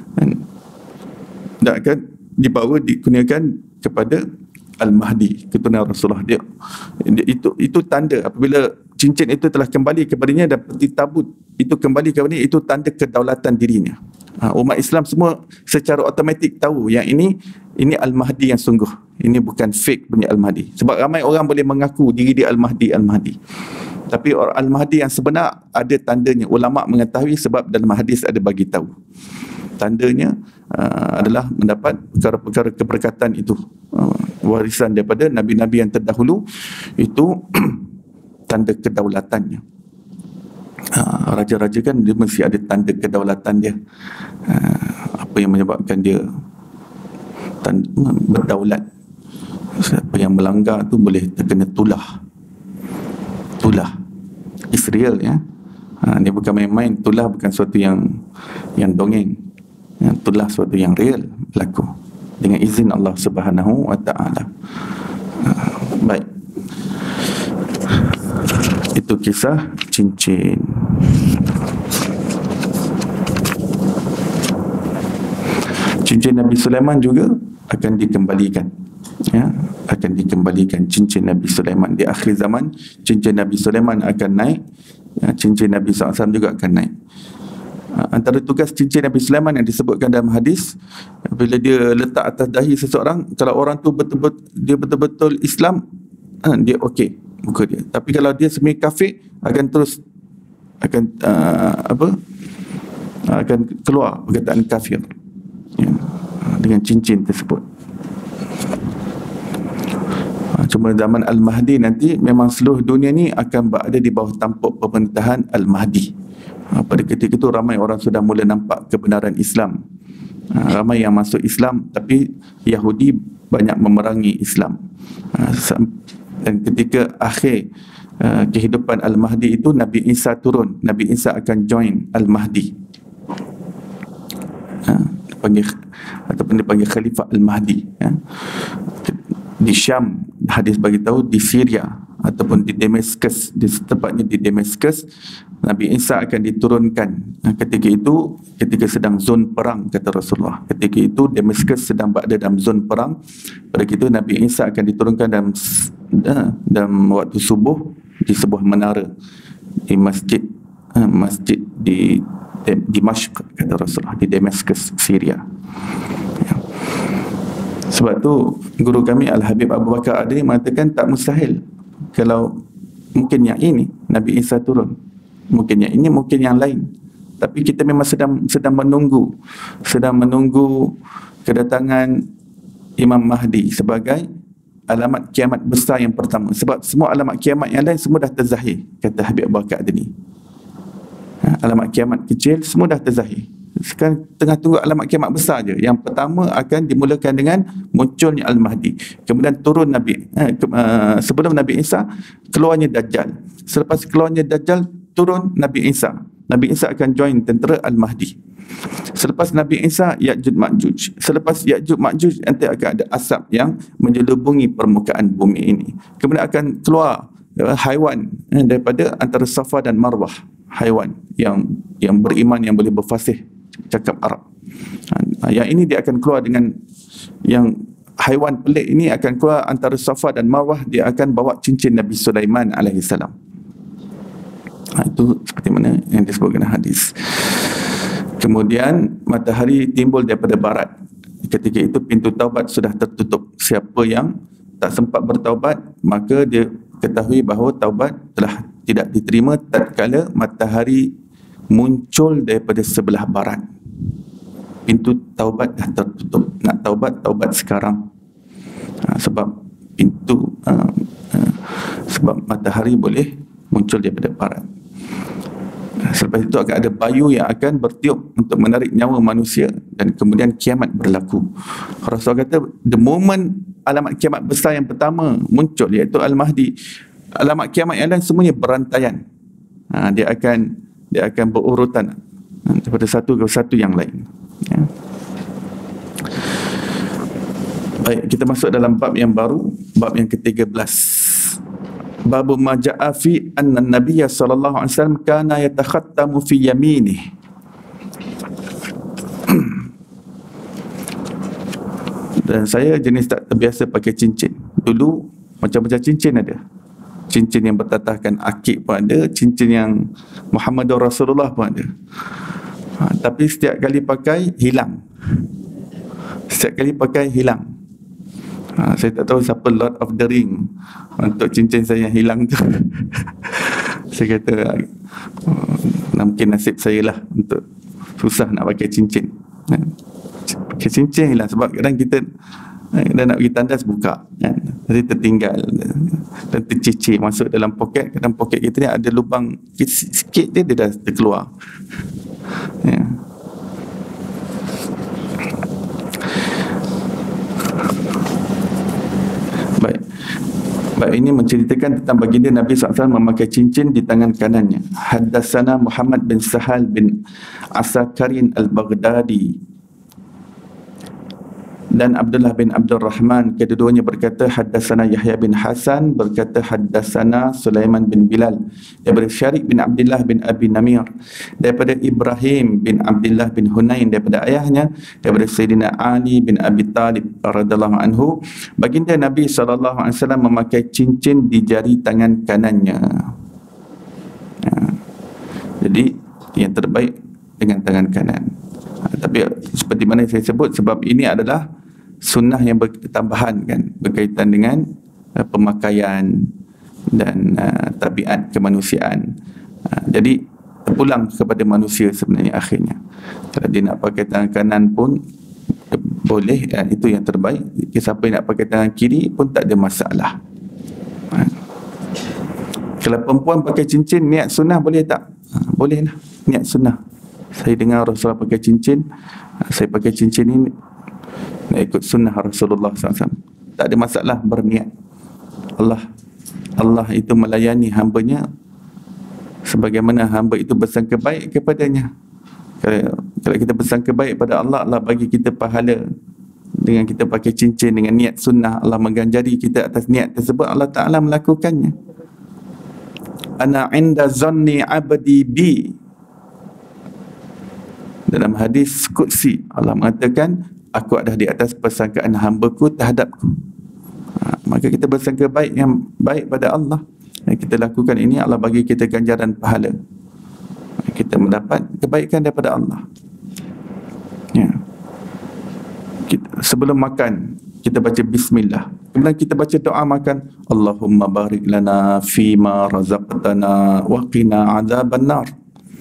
dan akan dibawa, dikurniakan kepada Al-Mahdi, keturunan Rasulullah. Itu tanda apabila cincin itu telah kembali kepadanya dan peti tabut itu kembali kepadanya, itu tanda kedaulatan dirinya. Umat Islam semua secara automatik tahu yang ini Al-Mahdi yang sungguh. Ini bukan fake punya Al-Mahdi. Sebab ramai orang boleh mengaku diri dia Al-Mahdi. Tapi Al-Mahdi yang sebenar ada tandanya. Ulama mengetahui sebab dalam hadis ada bagi tahu. Tandanya adalah mendapat perkara-perkara keberkatan itu, warisan daripada Nabi-Nabi yang terdahulu. Itu tanda kedaulatannya. Raja-raja kan dia mesti ada tanda kedaulatan dia. Apa yang menyebabkan dia berdaulat. Siapa yang melanggar tu boleh terkena tulah. It's real, ya. Dia bukan main-main. Tulah bukan sesuatu yang dongeng. Tulah sesuatu yang real berlaku dengan izin Allah Subhanahu wa ta'ala. Baik, itu kisah cincin. Cincin Nabi Sulaiman juga akan dikembalikan, ya, akan dikembalikan cincin Nabi Sulaiman di akhir zaman. Cincin Nabi Sulaiman akan naik, ya, cincin Nabi SAW juga akan naik. Antara tugas cincin Nabi Sulaiman yang disebutkan dalam hadis, bila dia letak atas dahi seseorang, kalau orang tu betul-betul Islam, dia okey muka dia. Tapi kalau dia semi kafir, akan terus akan keluar perkataan kafir, ya, dengan cincin tersebut. Cuma zaman Al-Mahdi nanti memang seluruh dunia ni akan berada di bawah tampuk pemerintahan Al-Mahdi. Pada ketika itu ramai orang sudah mula nampak kebenaran Islam. Ramai yang masuk Islam, tapi Yahudi banyak memerangi Islam. Dan ketika akhir kehidupan Al-Mahdi itu, Nabi Isa turun. Nabi Isa akan join Al-Mahdi, dipanggil Khalifah Al-Mahdi, ya. Di Syam, hadis bagi tahu di Syria ataupun di Damaskus, tepatnya di Damaskus, Nabi Isa akan diturunkan. Ketika itu, ketika sedang zon perang, kata Rasulullah. Ketika itu Damaskus sedang berada dalam zon perang. Pada ketika itu Nabi Isa akan diturunkan dalam waktu subuh di sebuah menara di masjid di Dimashq, kata Rasulullah, di Damaskus, Syria. Sebab tu guru kami Al-Habib Abu Bakar Adni mengatakan tak mustahil kalau mungkin yang ini Nabi Isa turun, mungkin yang ini, mungkin yang lain. Tapi kita memang sedang menunggu kedatangan Imam Mahdi sebagai alamat kiamat besar yang pertama. Sebab semua alamat kiamat yang lain semua dah terzahir, kata Habib Abu Bakar Adni. Alamat kiamat kecil semua dah terzahir. Sekarang tengah tunggu alamat kiamat besar je. Yang pertama akan dimulakan dengan munculnya Al-Mahdi. Kemudian turun Nabi, sebelum Nabi Isa, keluarnya Dajjal. Selepas keluarnya Dajjal, turun Nabi Isa. Nabi Isa akan join tentera Al-Mahdi. Selepas Nabi Isa, Ya'juj Ma'juj. Selepas Ya'juj Ma'juj, nanti akan ada asap yang menjelubungi permukaan bumi ini. Kemudian akan keluar haiwan daripada antara Safa dan Marwah. Haiwan yang beriman, yang boleh berfasih cakap Arab. Yang ini dia akan keluar dengan, yang haiwan pelik ini akan keluar antara Safa dan Marwah. Dia akan bawa cincin Nabi Sulaiman alaihissalam. Itu seperti mana yang disebutkan hadis. Kemudian matahari timbul daripada barat. Ketika itu pintu taubat sudah tertutup. Siapa yang tak sempat bertaubat, maka dia ketahui bahawa taubat telah tidak diterima tatkala matahari muncul daripada sebelah barat. Pintu taubat dah tertutup. Nak taubat sekarang. Sebab pintu sebab matahari boleh muncul daripada barat. Selepas itu akan ada bayu yang akan bertiup untuk menarik nyawa manusia, dan kemudian kiamat berlaku. Rasulullah kata, the moment alamat kiamat besar yang pertama muncul, iaitu Al-Mahdi, alamat kiamat yang lain semuanya berantaian. Dia akan berurutan daripada satu ke satu yang lain, ya. Baik, kita masuk dalam bab yang baru, bab yang ke-13. Bab ma ja'a fi anna Nabiy sallallahu alaihi wasallam kana yatakhattamu fi yaminih. Dan saya jenis tak terbiasa pakai cincin. Dulu macam-macam cincin ada. Cincin yang bertatahkan akik pun ada, cincin yang Muhammadur Rasulullah pun ada. Tapi setiap kali pakai hilang. Saya tak tahu siapa Lord of the Ring untuk cincin saya yang hilang tu. Saya kata mungkin nasib saya lah untuk susah nak pakai cincin. Pakai cincin hilang sebab kadang kita dah nak pergi tandas buka, nanti tertinggal dan tercicir masuk dalam poket. Kadang poket kita ni ada lubang sikit dia dah terkeluar, ya. Bab ini menceritakan tentang baginda Nabi SAW memakai cincin di tangan kanannya. Haddatsana Muhammad bin Sahal bin Asakarin al-Baghdadi dan Abdullah bin Abdul Rahman, kedua-duanya berkata haddatsana Yahya bin Hasan, berkata haddatsana Sulaiman bin Bilal, daripada Syarik bin Abdullah bin Abi Namir, daripada Ibrahim bin Abdullah bin Hunain, daripada ayahnya, daripada Sayyidina Ali bin Abi Talib radhiyallahu anhu, baginda Nabi SAW memakai cincin di jari tangan kanannya. Jadi yang terbaik dengan tangan kanan. Tapi seperti mana saya sebut, sebab ini adalah sunnah yang bertambahan kan, berkaitan dengan pemakaian dan tabiat kemanusiaan. Jadi terpulang kepada manusia sebenarnya akhirnya. Kalau dia nak pakai tangan kanan pun boleh, itu yang terbaik. Siapa yang nak pakai tangan kiri pun tak ada masalah. Kalau perempuan pakai cincin niat sunnah boleh tak? Boleh lah, niat sunnah. Saya dengar Rasulullah pakai cincin, saya pakai cincin ini nak ikut sunnah Rasulullah SAW. Tak ada masalah berniat. Allah itu melayani hambanya sebagaimana hamba itu bersangka baik kepadanya. Kalau kita bersangka baik pada Allah, Allah bagi kita pahala dengan kita pakai cincin dengan niat sunnah. Allah mengganjari kita atas niat tersebut, Allah Ta'ala melakukannya. Ana inda zanni abdi bi. Dalam hadis Qudsi, Allah mengatakan, aku ada di atas persangkaan hamba-Ku terhadapku. Maka kita bersangka baik yang baik pada Allah. Kita lakukan ini, Allah bagi kita ganjaran pahala. Kita mendapat kebaikan daripada Allah. Ya. Sebelum makan, kita baca bismillah. Kemudian kita baca doa makan. Allahumma barik lana fima razaqtana wa qina azaban nar.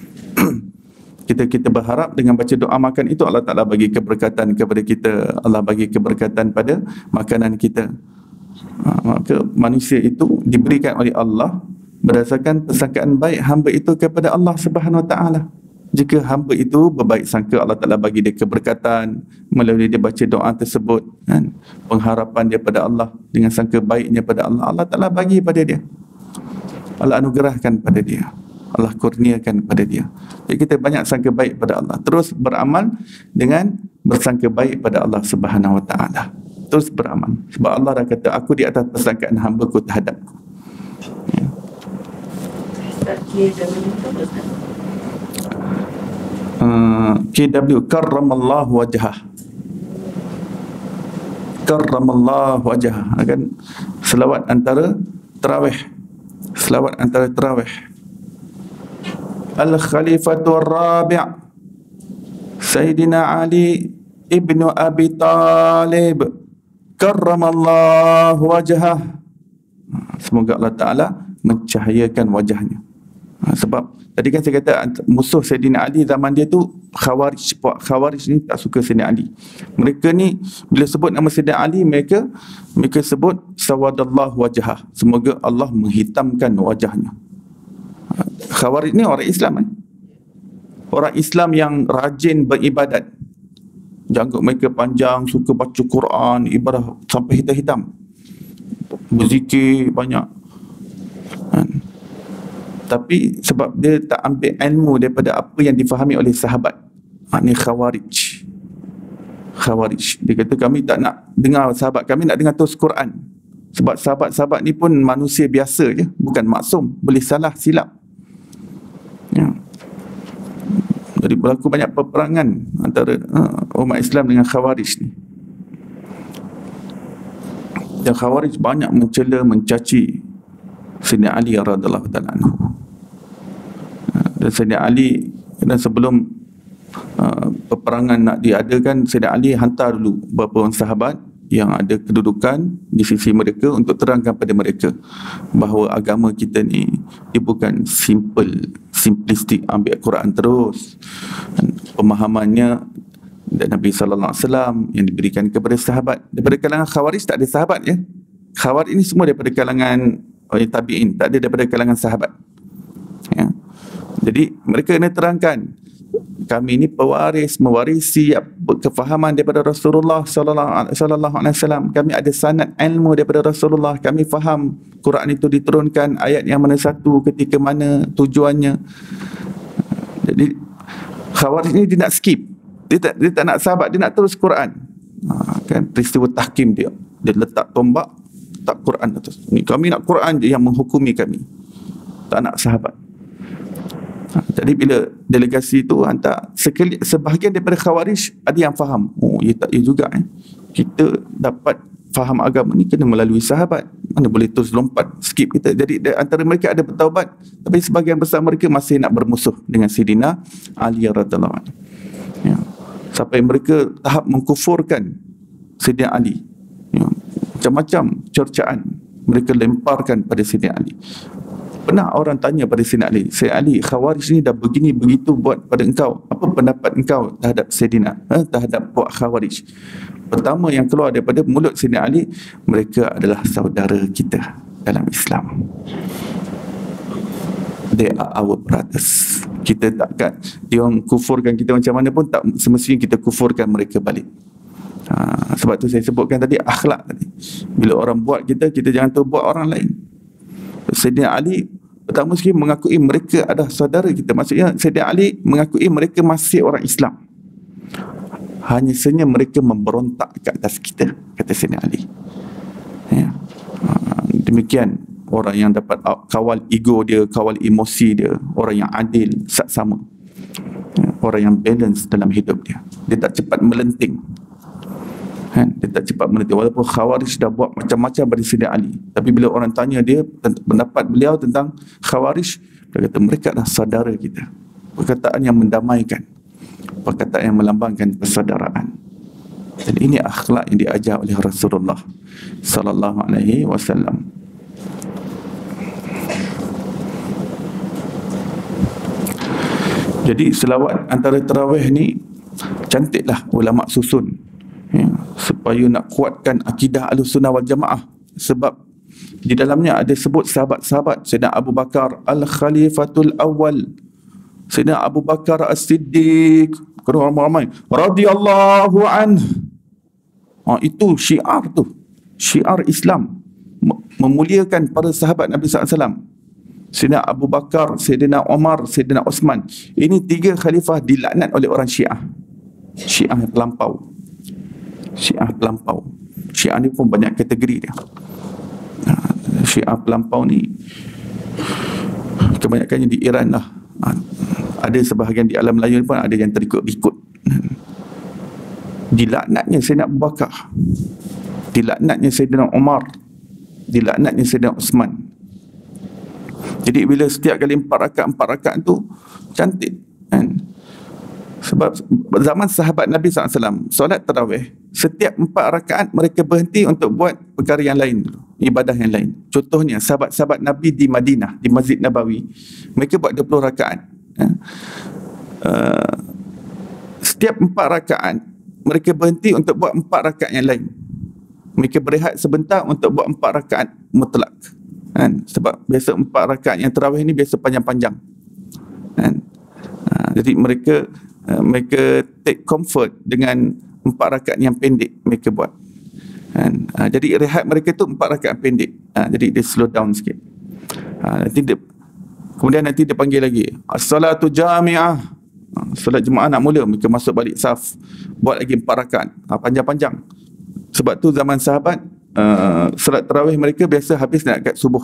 Kita berharap dengan baca doa makan itu Allah Ta'ala bagi keberkatan kepada kita. Allah bagi keberkatan pada makanan kita. Maka manusia itu diberikan oleh Allah berdasarkan persangkaan baik hamba itu kepada Allah Subhanahu Wa Ta'ala. Jika hamba itu berbaik sangka, Allah Ta'ala bagi dia keberkatan melalui dia baca doa tersebut kan? Pengharapan dia pada Allah dengan sangka baiknya pada Allah, Allah Ta'ala bagi pada dia, Allah anugerahkan pada dia, Allah kurniakan pada dia. Jadi kita banyak sangka baik pada Allah, terus beramal dengan bersangka baik pada Allah Subhanahu Wa Ta'ala. Terus beramal, sebab Allah dah kata, aku di atas persangkaan hamba-Ku terhadapku. KW, karramallahu wajhah. Karramallahu wajhah, kan selawat antara tarawih. Selawat antara tarawih. Al-Khalifatu Ar-Rabi' Sayyidina Ali ibnu Abi Talib karramallahu wajhah. Semoga Allah Ta'ala mencahayakan wajahnya. Sebab tadi kan saya kata musuh Sayyidina Ali zaman dia tu Khawarij. Puak Khawarij ni tak suka Sayyidina Ali. Mereka ni bila sebut nama Sayyidina Ali, mereka sebut sawadallahu wajhah, semoga Allah menghitamkan wajahnya. Khawarij ni orang Islam orang Islam yang rajin beribadat, janggut mereka panjang, suka baca Quran, ibadah sampai hitam-hitam, berzikir banyak kan? Tapi sebab dia tak ambil ilmu daripada apa yang difahami oleh sahabat, ni Khawarij. Khawarij, dia kata kami tak nak dengar sahabat, kami nak dengar terus Quran. Sebab sahabat-sahabat ni pun manusia biasa je, bukan maksum, boleh salah silap ya. Jadi berlaku banyak peperangan antara umat Islam dengan Khawarij ni. Dan Khawarij banyak mencela, mencaci Sayyidina Ali radhiyallahu ta'ala anhu. Dan Sayyidina Ali, dan sebelum peperangan nak diadakan, Sayyidina Ali hantar dulu beberapa orang sahabat yang ada kedudukan di sisi mereka untuk terangkan pada mereka bahawa agama kita ni dia bukan simplistik ambil Quran terus. Pemahamannya dan Nabi SAW yang diberikan kepada sahabat. Daripada kalangan Khawarij tak ada sahabat ya. Khawarij ini semua daripada kalangan tabi'in, tak ada daripada kalangan sahabat ya. Jadi mereka kena terangkan, kami ini pewaris, mewarisi kefahaman daripada Rasulullah sallallahu alaihi wasallam, kami ada sanad ilmu daripada Rasulullah, kami faham Quran itu diturunkan ayat yang mana satu, ketika mana, tujuannya. Jadi Khawarij ni dia nak skip, dia tak nak sahabat, dia nak terus Quran. Kan peristiwa tahkim dia letak tombak, tak Quran atas. Ni kami nak Quran je yang menghukumi kami, tak nak sahabat. Jadi bila delegasi itu hantar, sebahagian daripada Khawarij ada yang faham, oh ya tak ya juga, kita dapat faham agama ni kena melalui sahabat, mana boleh terus lompat skip kita. Jadi antara mereka ada bertaubat, tapi sebahagian besar mereka masih nak bermusuh dengan Sayyidina Ali radhiyallahu anhu, ya. Sampai mereka tahap mengkufurkan Sayyidina Ali, ya. Macam-macam cercaan mereka lemparkan pada Sayyidina Ali. Pernah orang tanya pada Sayyidina Ali, Sayyidina Ali, Khawarij ni dah begini begitu buat pada engkau, apa pendapat engkau terhadap Sayyidina, terhadap puak Khawarij? Pertama yang keluar daripada mulut Sayyidina Ali, mereka adalah saudara kita dalam Islam. They are our brothers. Kita takkan, dia orang kufurkan kita macam mana pun, tak semestinya kita kufurkan mereka balik. Sebab tu saya sebutkan tadi akhlak tadi. Bila orang buat kita, kita jangan terbuat orang lain. Sayyidina Ali pertama sekali mengakui mereka adalah saudara kita. Maksudnya Sayyidina Ali mengakui mereka masih orang Islam, hanya saja mereka memberontak ke atas kita, kata Sayyidina Ali, ya. Demikian orang yang dapat kawal ego dia, kawal emosi dia, orang yang adil, saksama, ya. Orang yang balance dalam hidup dia, dia tak cepat melenting, dia tak cepat melenting. Walaupun Khawarij dah buat macam-macam pada Sayyidina Ali, tapi bila orang tanya dia pendapat beliau tentang Khawarij, dia kata mereka adalah saudara kita. Perkataan yang mendamaikan, perkataan yang melambangkan persaudaraan. Dan ini akhlak yang diajar oleh Rasulullah sallallahu alaihi wasallam. Jadi selawat antara tarawih ni cantiklah ulama susun, ya, supaya nak kuatkan akidah Ahlussunnah wal Jamaah. Sebab di dalamnya ada sebut sahabat-sahabat, Sayyidina Abu Bakar Al-Khalifatul Awal, Sayyidina Abu Bakar As-Siddiq, ramai-ramai radhiyallahu anhu. Itu syiar tu, syiar Islam, memuliakan para sahabat Nabi SAW. Sayyidina Abu Bakar, Sayyidina Umar, Sayyidina Osman. Ini tiga khalifah dilaknat oleh orang Syiah. Syiah pelampau. Syiah pelampau. Syiah ni pun banyak kategori dia. Syiah pelampau ni kebanyakannya di Iran lah. Ada sebahagian di alam Melayu pun ada yang terikut-ikut. Dilaknatnya Sayyidina Abu Bakar, dilaknatnya Sayyidina Umar, dilaknatnya Sayyidina Osman. Jadi bila setiap kali 4 rakaat tu cantik, kan? Sebab zaman sahabat Nabi SAW, solat tarawih, setiap 4 rakaat mereka berhenti untuk buat perkara yang lain dulu, ibadah yang lain. Contohnya sahabat-sahabat Nabi di Madinah, di Masjid Nabawi, mereka buat 20 rakaat. Setiap 4 rakaat mereka berhenti untuk buat 4 rakaat yang lain. Mereka berehat sebentar untuk buat 4 rakaat mutlak, kan? Sebab biasa 4 rakaat yang tarawih ni biasa panjang-panjang, kan? Jadi mereka take comfort dengan 4 rakaat yang pendek mereka buat, kan? Jadi rehat mereka tu 4 rakaat pendek, jadi dia slow down sikit. Kemudian nanti dia panggil lagi as-salatu jami'ah, solat jemaah nak mula, mereka masuk balik saf, buat lagi 4 rakaat, panjang-panjang. Sebab tu zaman sahabat, solat tarawih mereka biasa habis nak kat subuh,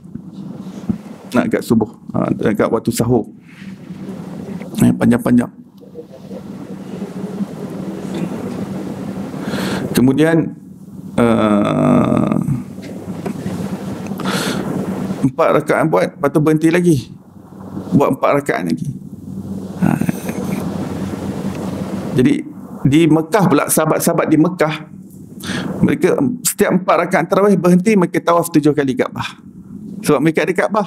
dekat waktu sahur, panjang-panjang. Kemudian 4 rakaat buat, lepas tu berhenti lagi, buat 4 rakaat lagi. Jadi di Mekah pula, sahabat-sahabat di Mekah, mereka setiap 4 rakaat tarawih berhenti, mereka tawaf 7 kali Kaabah. Sebab mereka ada Kaabah.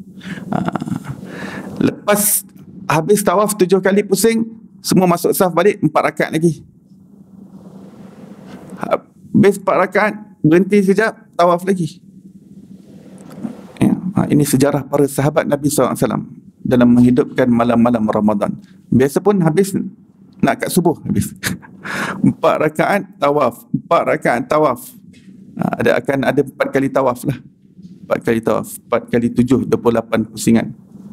Lepas habis tawaf 7 kali pusing, semua masuk saf balik, 4 rakaat lagi. Habis 4 rakaat, berhenti sekejap, tawaf lagi. Ini sejarah para sahabat Nabi SAW dalam menghidupkan malam-malam Ramadan. Biasa pun habis nak kat subuh habis. 4 rakaat tawaf, 4 rakaat tawaf. Akan ada 4 kali tawaf lah. 4 kali tawaf, 4 kali 7, 28 pusingan.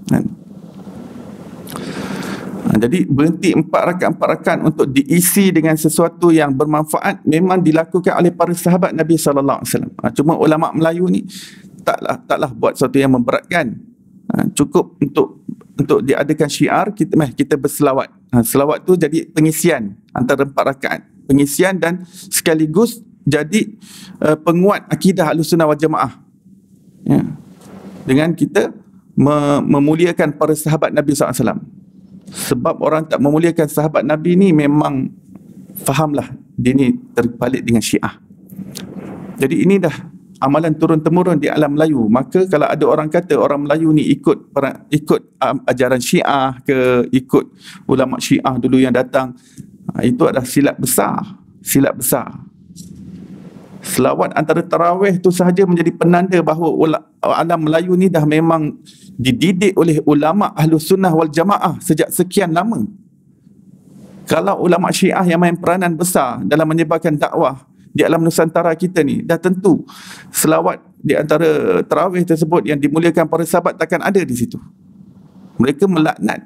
Jadi berhenti 4 rakaat untuk diisi dengan sesuatu yang bermanfaat memang dilakukan oleh para sahabat Nabi sallallahu alaihi wasallam. Cuma ulama Melayu ni taklah buat sesuatu yang memberatkan. Cukup untuk diadakan syiar, kita berselawat. Selawat tu jadi pengisian antara 4 rakaat. Pengisian dan sekaligus jadi penguat akidah Ahlussunnah wal Jamaah. Ya. Dengan kita memuliakan para sahabat Nabi SAW. Sebab orang tak memuliakan sahabat Nabi ni memang fahamlah dia ni terpalit dengan Syiah. Jadi ini dah amalan turun-temurun di alam Melayu. Maka kalau ada orang kata orang Melayu ni ikut ajaran Syiah ke, ikut ulama Syiah dulu yang datang, itu adalah silap besar. Silap besar. Selawat antara tarawih tu sahaja menjadi penanda bahawa alam Melayu ni dah memang dididik oleh ulama Ahlussunnah wal Jamaah sejak sekian lama. Kalau ulama Syiah yang main peranan besar dalam menyebarkan dakwah di alam Nusantara kita ni, dah tentu selawat di antara tarawih tersebut yang dimuliakan para sahabat takkan ada di situ. Mereka melaknat.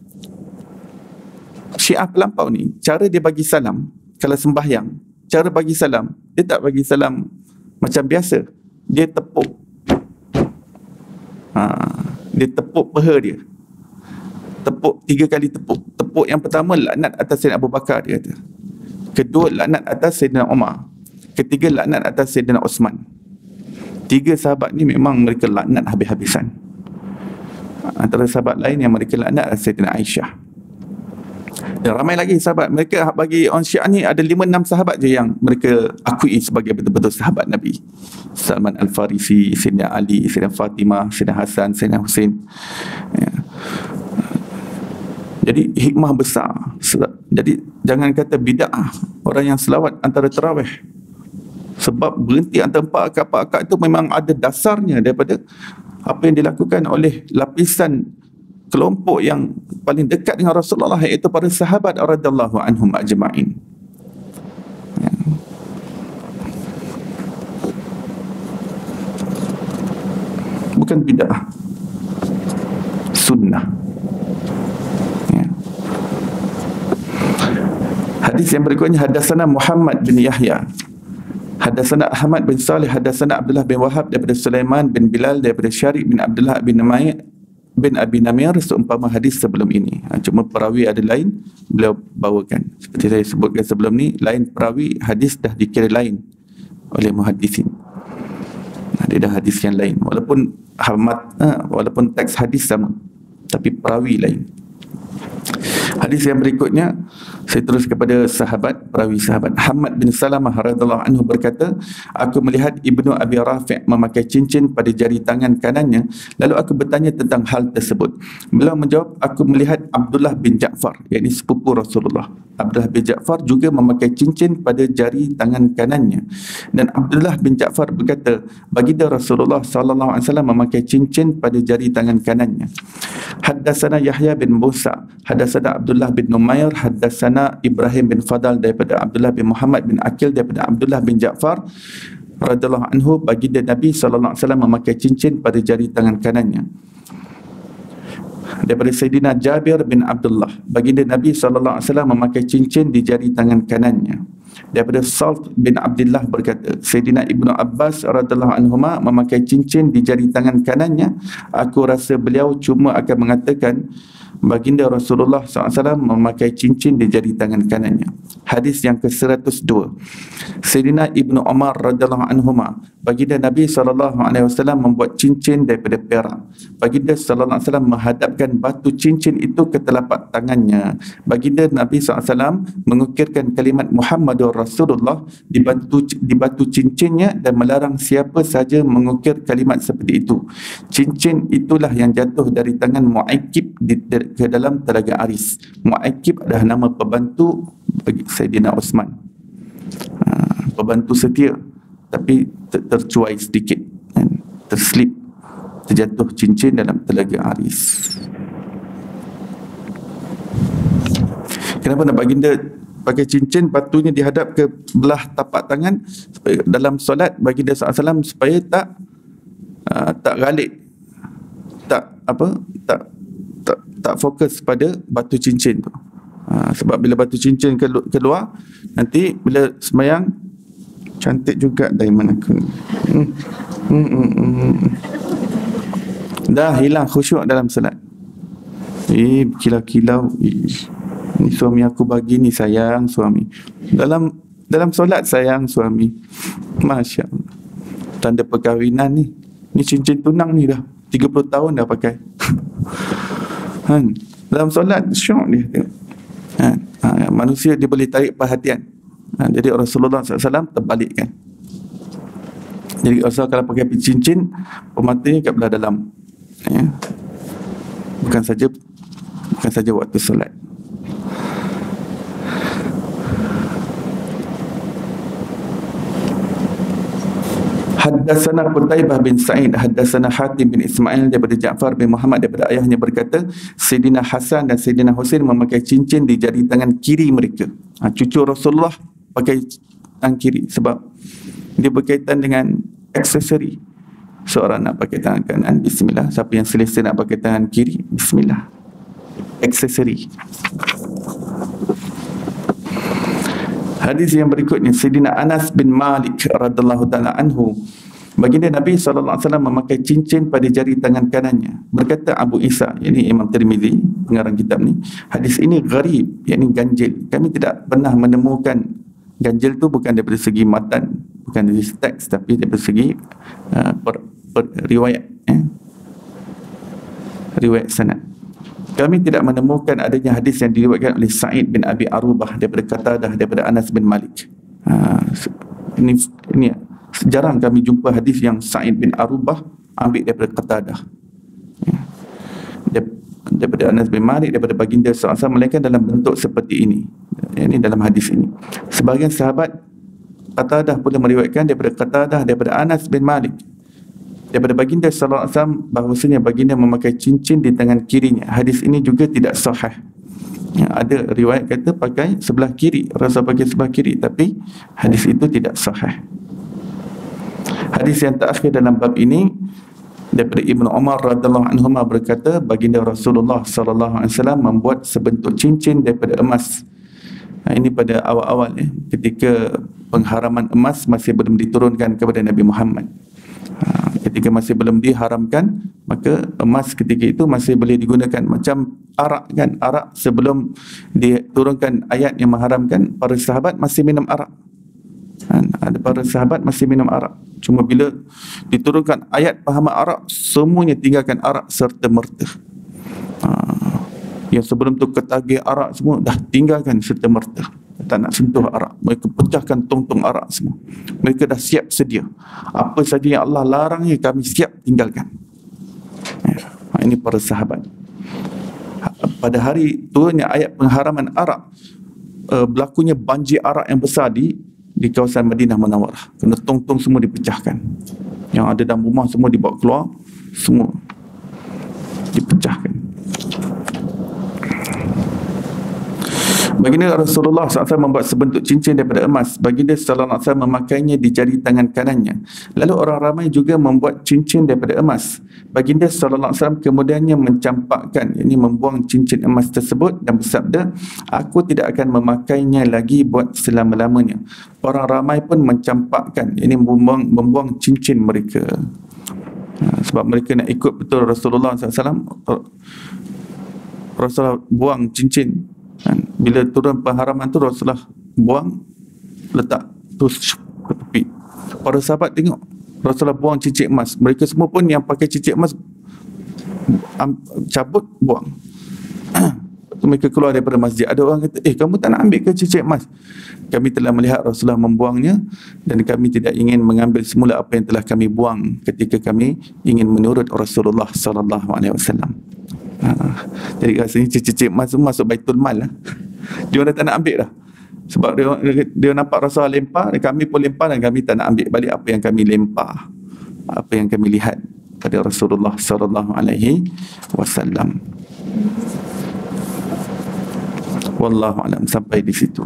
Syiah pelampau ni, cara dia bagi salam kalau sembahyang, cara bagi salam, dia tak bagi salam macam biasa. Dia tepuk. Dia tepuk peha dia. Tepuk 3 kali tepuk. Tepuk yang pertama laknat atas Sayyidina Abu Bakar, dia kata. Kedua laknat atas Sayyidina Umar. Ketiga laknat atas Sayyidina Osman. 3 sahabat ni memang mereka laknat habis-habisan. Antara sahabat lain yang mereka laknat adalah Sayyidina Aisyah. Dan ramai lagi sahabat. Mereka bagi orang Syiah ni ada 5-6 sahabat je yang mereka akui sebagai betul-betul sahabat Nabi. Salman Al-Farisi, Sayyidina Ali, Sayyidina Fatimah, Sayyidina Hasan, Sayyidina Husain. Ya. Jadi hikmah besar. Jadi jangan kata bid'ah orang yang selawat antara tarawih. Sebab berhenti antara 4 rakaat itu memang ada dasarnya daripada apa yang dilakukan oleh lapisan kelompok yang paling dekat dengan Rasulullah, iaitu para sahabat radhiyallahu anhum ajma'in. Ya. Bukan bid'ah, sunnah. Ya. Hadis yang berikutnya, hadatsana Muhammad bin Yahya, hadatsana Ahmad bin Salih, hadatsana Abdullah bin Wahab daripada Sulaiman bin Bilal daripada Syarif bin Abdullah bin Abi Namir seumpama hadis sebelum ini. Cuma perawi ada lain, beliau bawakan. Seperti saya sebutkan sebelum ni, lain perawi, hadis dah dikira lain oleh muhaddisin. Dia dah hadis yang lain. Walaupun teks hadis sama, tapi perawi lain. Hadis yang berikutnya, saya terus kepada sahabat, perawi sahabat. Hamad bin Salamah radhiyallahu anhu berkata, aku melihat Ibnu Abi Rafi' memakai cincin pada jari tangan kanannya, lalu aku bertanya tentang hal tersebut. Beliau menjawab, aku melihat Abdullah bin Ja'far, yakni sepupu Rasulullah. Abdullah bin Ja'far juga memakai cincin pada jari tangan kanannya. Dan Abdullah bin Ja'far berkata, baginda Rasulullah sallallahu alaihi wasallam memakai cincin pada jari tangan kanannya. Haddatsana Yahya bin Musa, haddatsana Abdullah bin Numair, haddatsana Ibrahim bin Fadal daripada Abdullah bin Muhammad bin Akil daripada Abdullah bin Ja'far radhiyallahu anhu, baginda Nabi sallallahu alaihi wasallam memakai cincin pada jari tangan kanannya. Daripada Sayyidina Jabir bin Abdullah, baginda Nabi SAW memakai cincin di jari tangan kanannya. Daripada Salt bin Abdullah berkata, Sayyidina Ibnu Abbas radhiyallahu anhuma memakai cincin di jari tangan kanannya. Aku rasa beliau cuma akan mengatakan baginda Rasulullah SAW memakai cincin di jari tangan kanannya. Hadis yang ke-102, Sayyidina Ibnu Umar radhiyallahu anhuma, baginda Nabi SAW membuat cincin daripada perak. Baginda SAW menghadapkan batu cincin itu ke telapak tangannya. Baginda Nabi SAW mengukirkan kalimat Muhammadur Rasulullah di batu cincinnya dan melarang siapa sahaja mengukir kalimat seperti itu. Cincin itulah yang jatuh dari tangan Mu'aikib ke dalam telaga Aris. Mu'aikib adalah nama pembantu bagi Sayyidina Osman. Pembantu setia, tapi tercuai sedikit, terslip, terjatuh cincin dalam telaga Aris. Kenapa nak baginda pakai cincin? Batunya dihadap ke belah tapak tangan supaya dalam solat baginda SAW supaya tak galik, tak fokus pada batu cincin tu. Sebab bila batu cincin keluar, nanti bila sembahyang, cantik juga Daiman aku. Dah hilang khusyuk dalam solat. Kilau-kilau. Ni suami aku bagi ni, sayang suami. Dalam solat sayang suami. Masya Allah. Tanda perkahwinan ni. Ni cincin tunang ni dah 30 tahun dah pakai. Dalam solat syok dia tengok. Manusia dia boleh tarik perhatian. Jadi Rasulullah SAW terbalikkan. Jadi Rasulullah kalau pakai cincin, pematanya kat belah dalam. Bukan saja waktu solat. Haddatsana Qutaibah bin Sa'id, haddatsana Hatim bin Ismail daripada Ja'far bin Muhammad daripada ayahnya berkata, Sayyidina Hasan dan Sayyidina Husain memakai cincin di jari tangan kiri mereka. Cucu Rasulullah pakai tangan kiri sebab dia berkaitan dengan aksesori. Seorang nak pakai tangan kanan, bismillah. Siapa yang selesa nak pakai tangan kiri, bismillah. Aksesori. Hadis yang berikutnya, Sayyidina Anas bin Malik radhiyallahu taala anhu, baginda Nabi SAW memakai cincin pada jari tangan kanannya. Berkata Abu Isa, yakni Imam Tirmizi, pengarang kitab ni, hadis ini gharib, yakni ganjil. Kami tidak pernah menemukan ganjil tu bukan daripada segi matan, bukan dari teks, tapi daripada segi riwayat, riwayat sanad. Kami tidak menemukan adanya hadis yang diriwayatkan oleh Sa'id bin Abi Arubah daripada Qatadah daripada Anas bin Malik. Ini jarang kami jumpa hadis yang Sa'id bin Arubah ambil daripada Qatadah, daripada Anas bin Malik, daripada baginda SAW, melainkan dalam bentuk seperti ini. Ini dalam hadis ini. Sebahagian sahabat Qatadah pula meriwayatkan daripada Qatadah daripada Anas bin Malik daripada baginda sallallahu alaihi wasallam bahawasanya baginda memakai cincin di tangan kirinya. Hadis ini juga tidak sahih. Ada riwayat kata pakai sebelah kiri, Rasul pakai sebelah kiri, tapi hadis itu tidak sahih. Hadis yang terakhir dalam bab ini daripada Ibnu Umar radhiyallahu anhuma berkata, baginda Rasulullah sallallahu alaihi wasallam membuat sebentuk cincin daripada emas. Ini pada awal-awal ketika pengharaman emas masih belum diturunkan kepada Nabi Muhammad. Ketika masih belum diharamkan, maka emas ketika itu masih boleh digunakan. Macam arak kan, arak sebelum diturunkan ayat yang mengharamkan, para sahabat masih minum arak. Ada para sahabat masih minum arak. Cuma bila diturunkan ayat pengharam arak, semuanya tinggalkan arak serta merta. Yang sebelum tu ketagih arak semua dah tinggalkan serta merta, tak nak sentuh arak. Mereka pecahkan tong-tong arak semua. Mereka dah siap sedia. Apa saja yang Allah larangnya, kami siap tinggalkan. Ini para sahabat. Pada hari turunnya ayat pengharaman arak, berlakunya banjir arak yang besar di kawasan Madinah Munawwarah. Kena tong-tong semua dipecahkan. Yang ada dalam rumah semua dibawa keluar, semua dipecahkan. Baginda Rasulullah SAW membuat sebentuk cincin daripada emas. Baginda SAW memakainya di jari tangan kanannya. Lalu orang ramai juga membuat cincin daripada emas. Baginda SAW kemudiannya mencampakkan, ini membuang cincin emas tersebut dan bersabda, aku tidak akan memakainya lagi buat selama-lamanya. Orang ramai pun mencampakkan, ini membuang cincin mereka. Sebab mereka nak ikut betul Rasulullah SAW. Rasulullah buang cincin. Bila turun pengharaman tu, Rasulullah buang, letak terus ke tepi. Para sahabat tengok Rasulullah buang cincin emas. Mereka semua pun yang pakai cincin emas cabut, buang. Mereka keluar daripada masjid. Ada orang kata, kamu tak nak ambil ke cincin emas? Kami telah melihat Rasulullah membuangnya dan kami tidak ingin mengambil semula apa yang telah kami buang ketika kami ingin menurut Rasulullah sallallahu alaihi wasallam. Jadi rasanya cincin emas semua masuk Baitul Mal lah. Dia dah tak nak ambil dah. Sebab dia nampak Rasulullah lempar, dan kami pun lempar, dan kami tak nak ambil balik apa yang kami lempar, apa yang kami lihat pada Rasulullah sallallahu alaihi wasallam. Wallahu alam. Sampai di situ.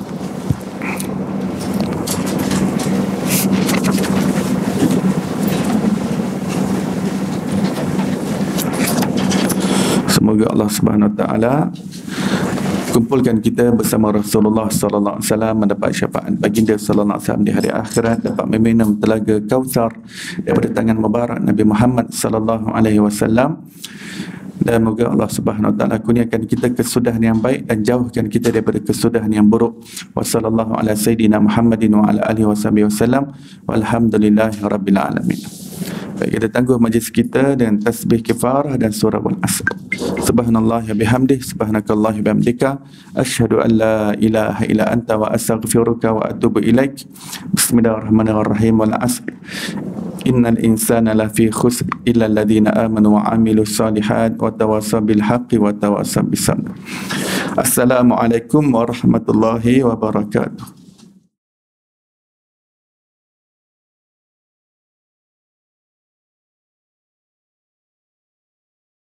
Semoga Allah Subhanahu Wa Taala kumpulkan kita bersama Rasulullah sallallahu alaihi wasallam mendapat syafaat baginda sallallahu alaihi wasallam di hari akhirat, dapat meminum telaga Kautsar daripada tangan mubarak Nabi Muhammad sallallahu alaihi wasallam. Dan moga Allah Subhanahu Wa Taala kurniakan kita kesudahan yang baik dan jauhkan kita daripada kesudahan yang buruk. Wassallallahu ala sayidina Muhammadin wa ala alihi wasallam. Walhamdulillahirabbil alamin. Baik, kita tangguh majlis kita dengan tasbih kifarah dan surah Al-Asr. Subhanallah bihamdih, subhanakallah bihamdika, asyhadu an la ilaha illa anta wa astaghfiruka wa atubu ilaik. Bismillahirrahmanirrahim. Wal 'asr. Innal insana lafi khusr illa alladhina amanu wa 'amilus solihat wa tawassaw bil haqqi wa tawassaw bis sabr. Assalamualaikum warahmatullahi wabarakatuh.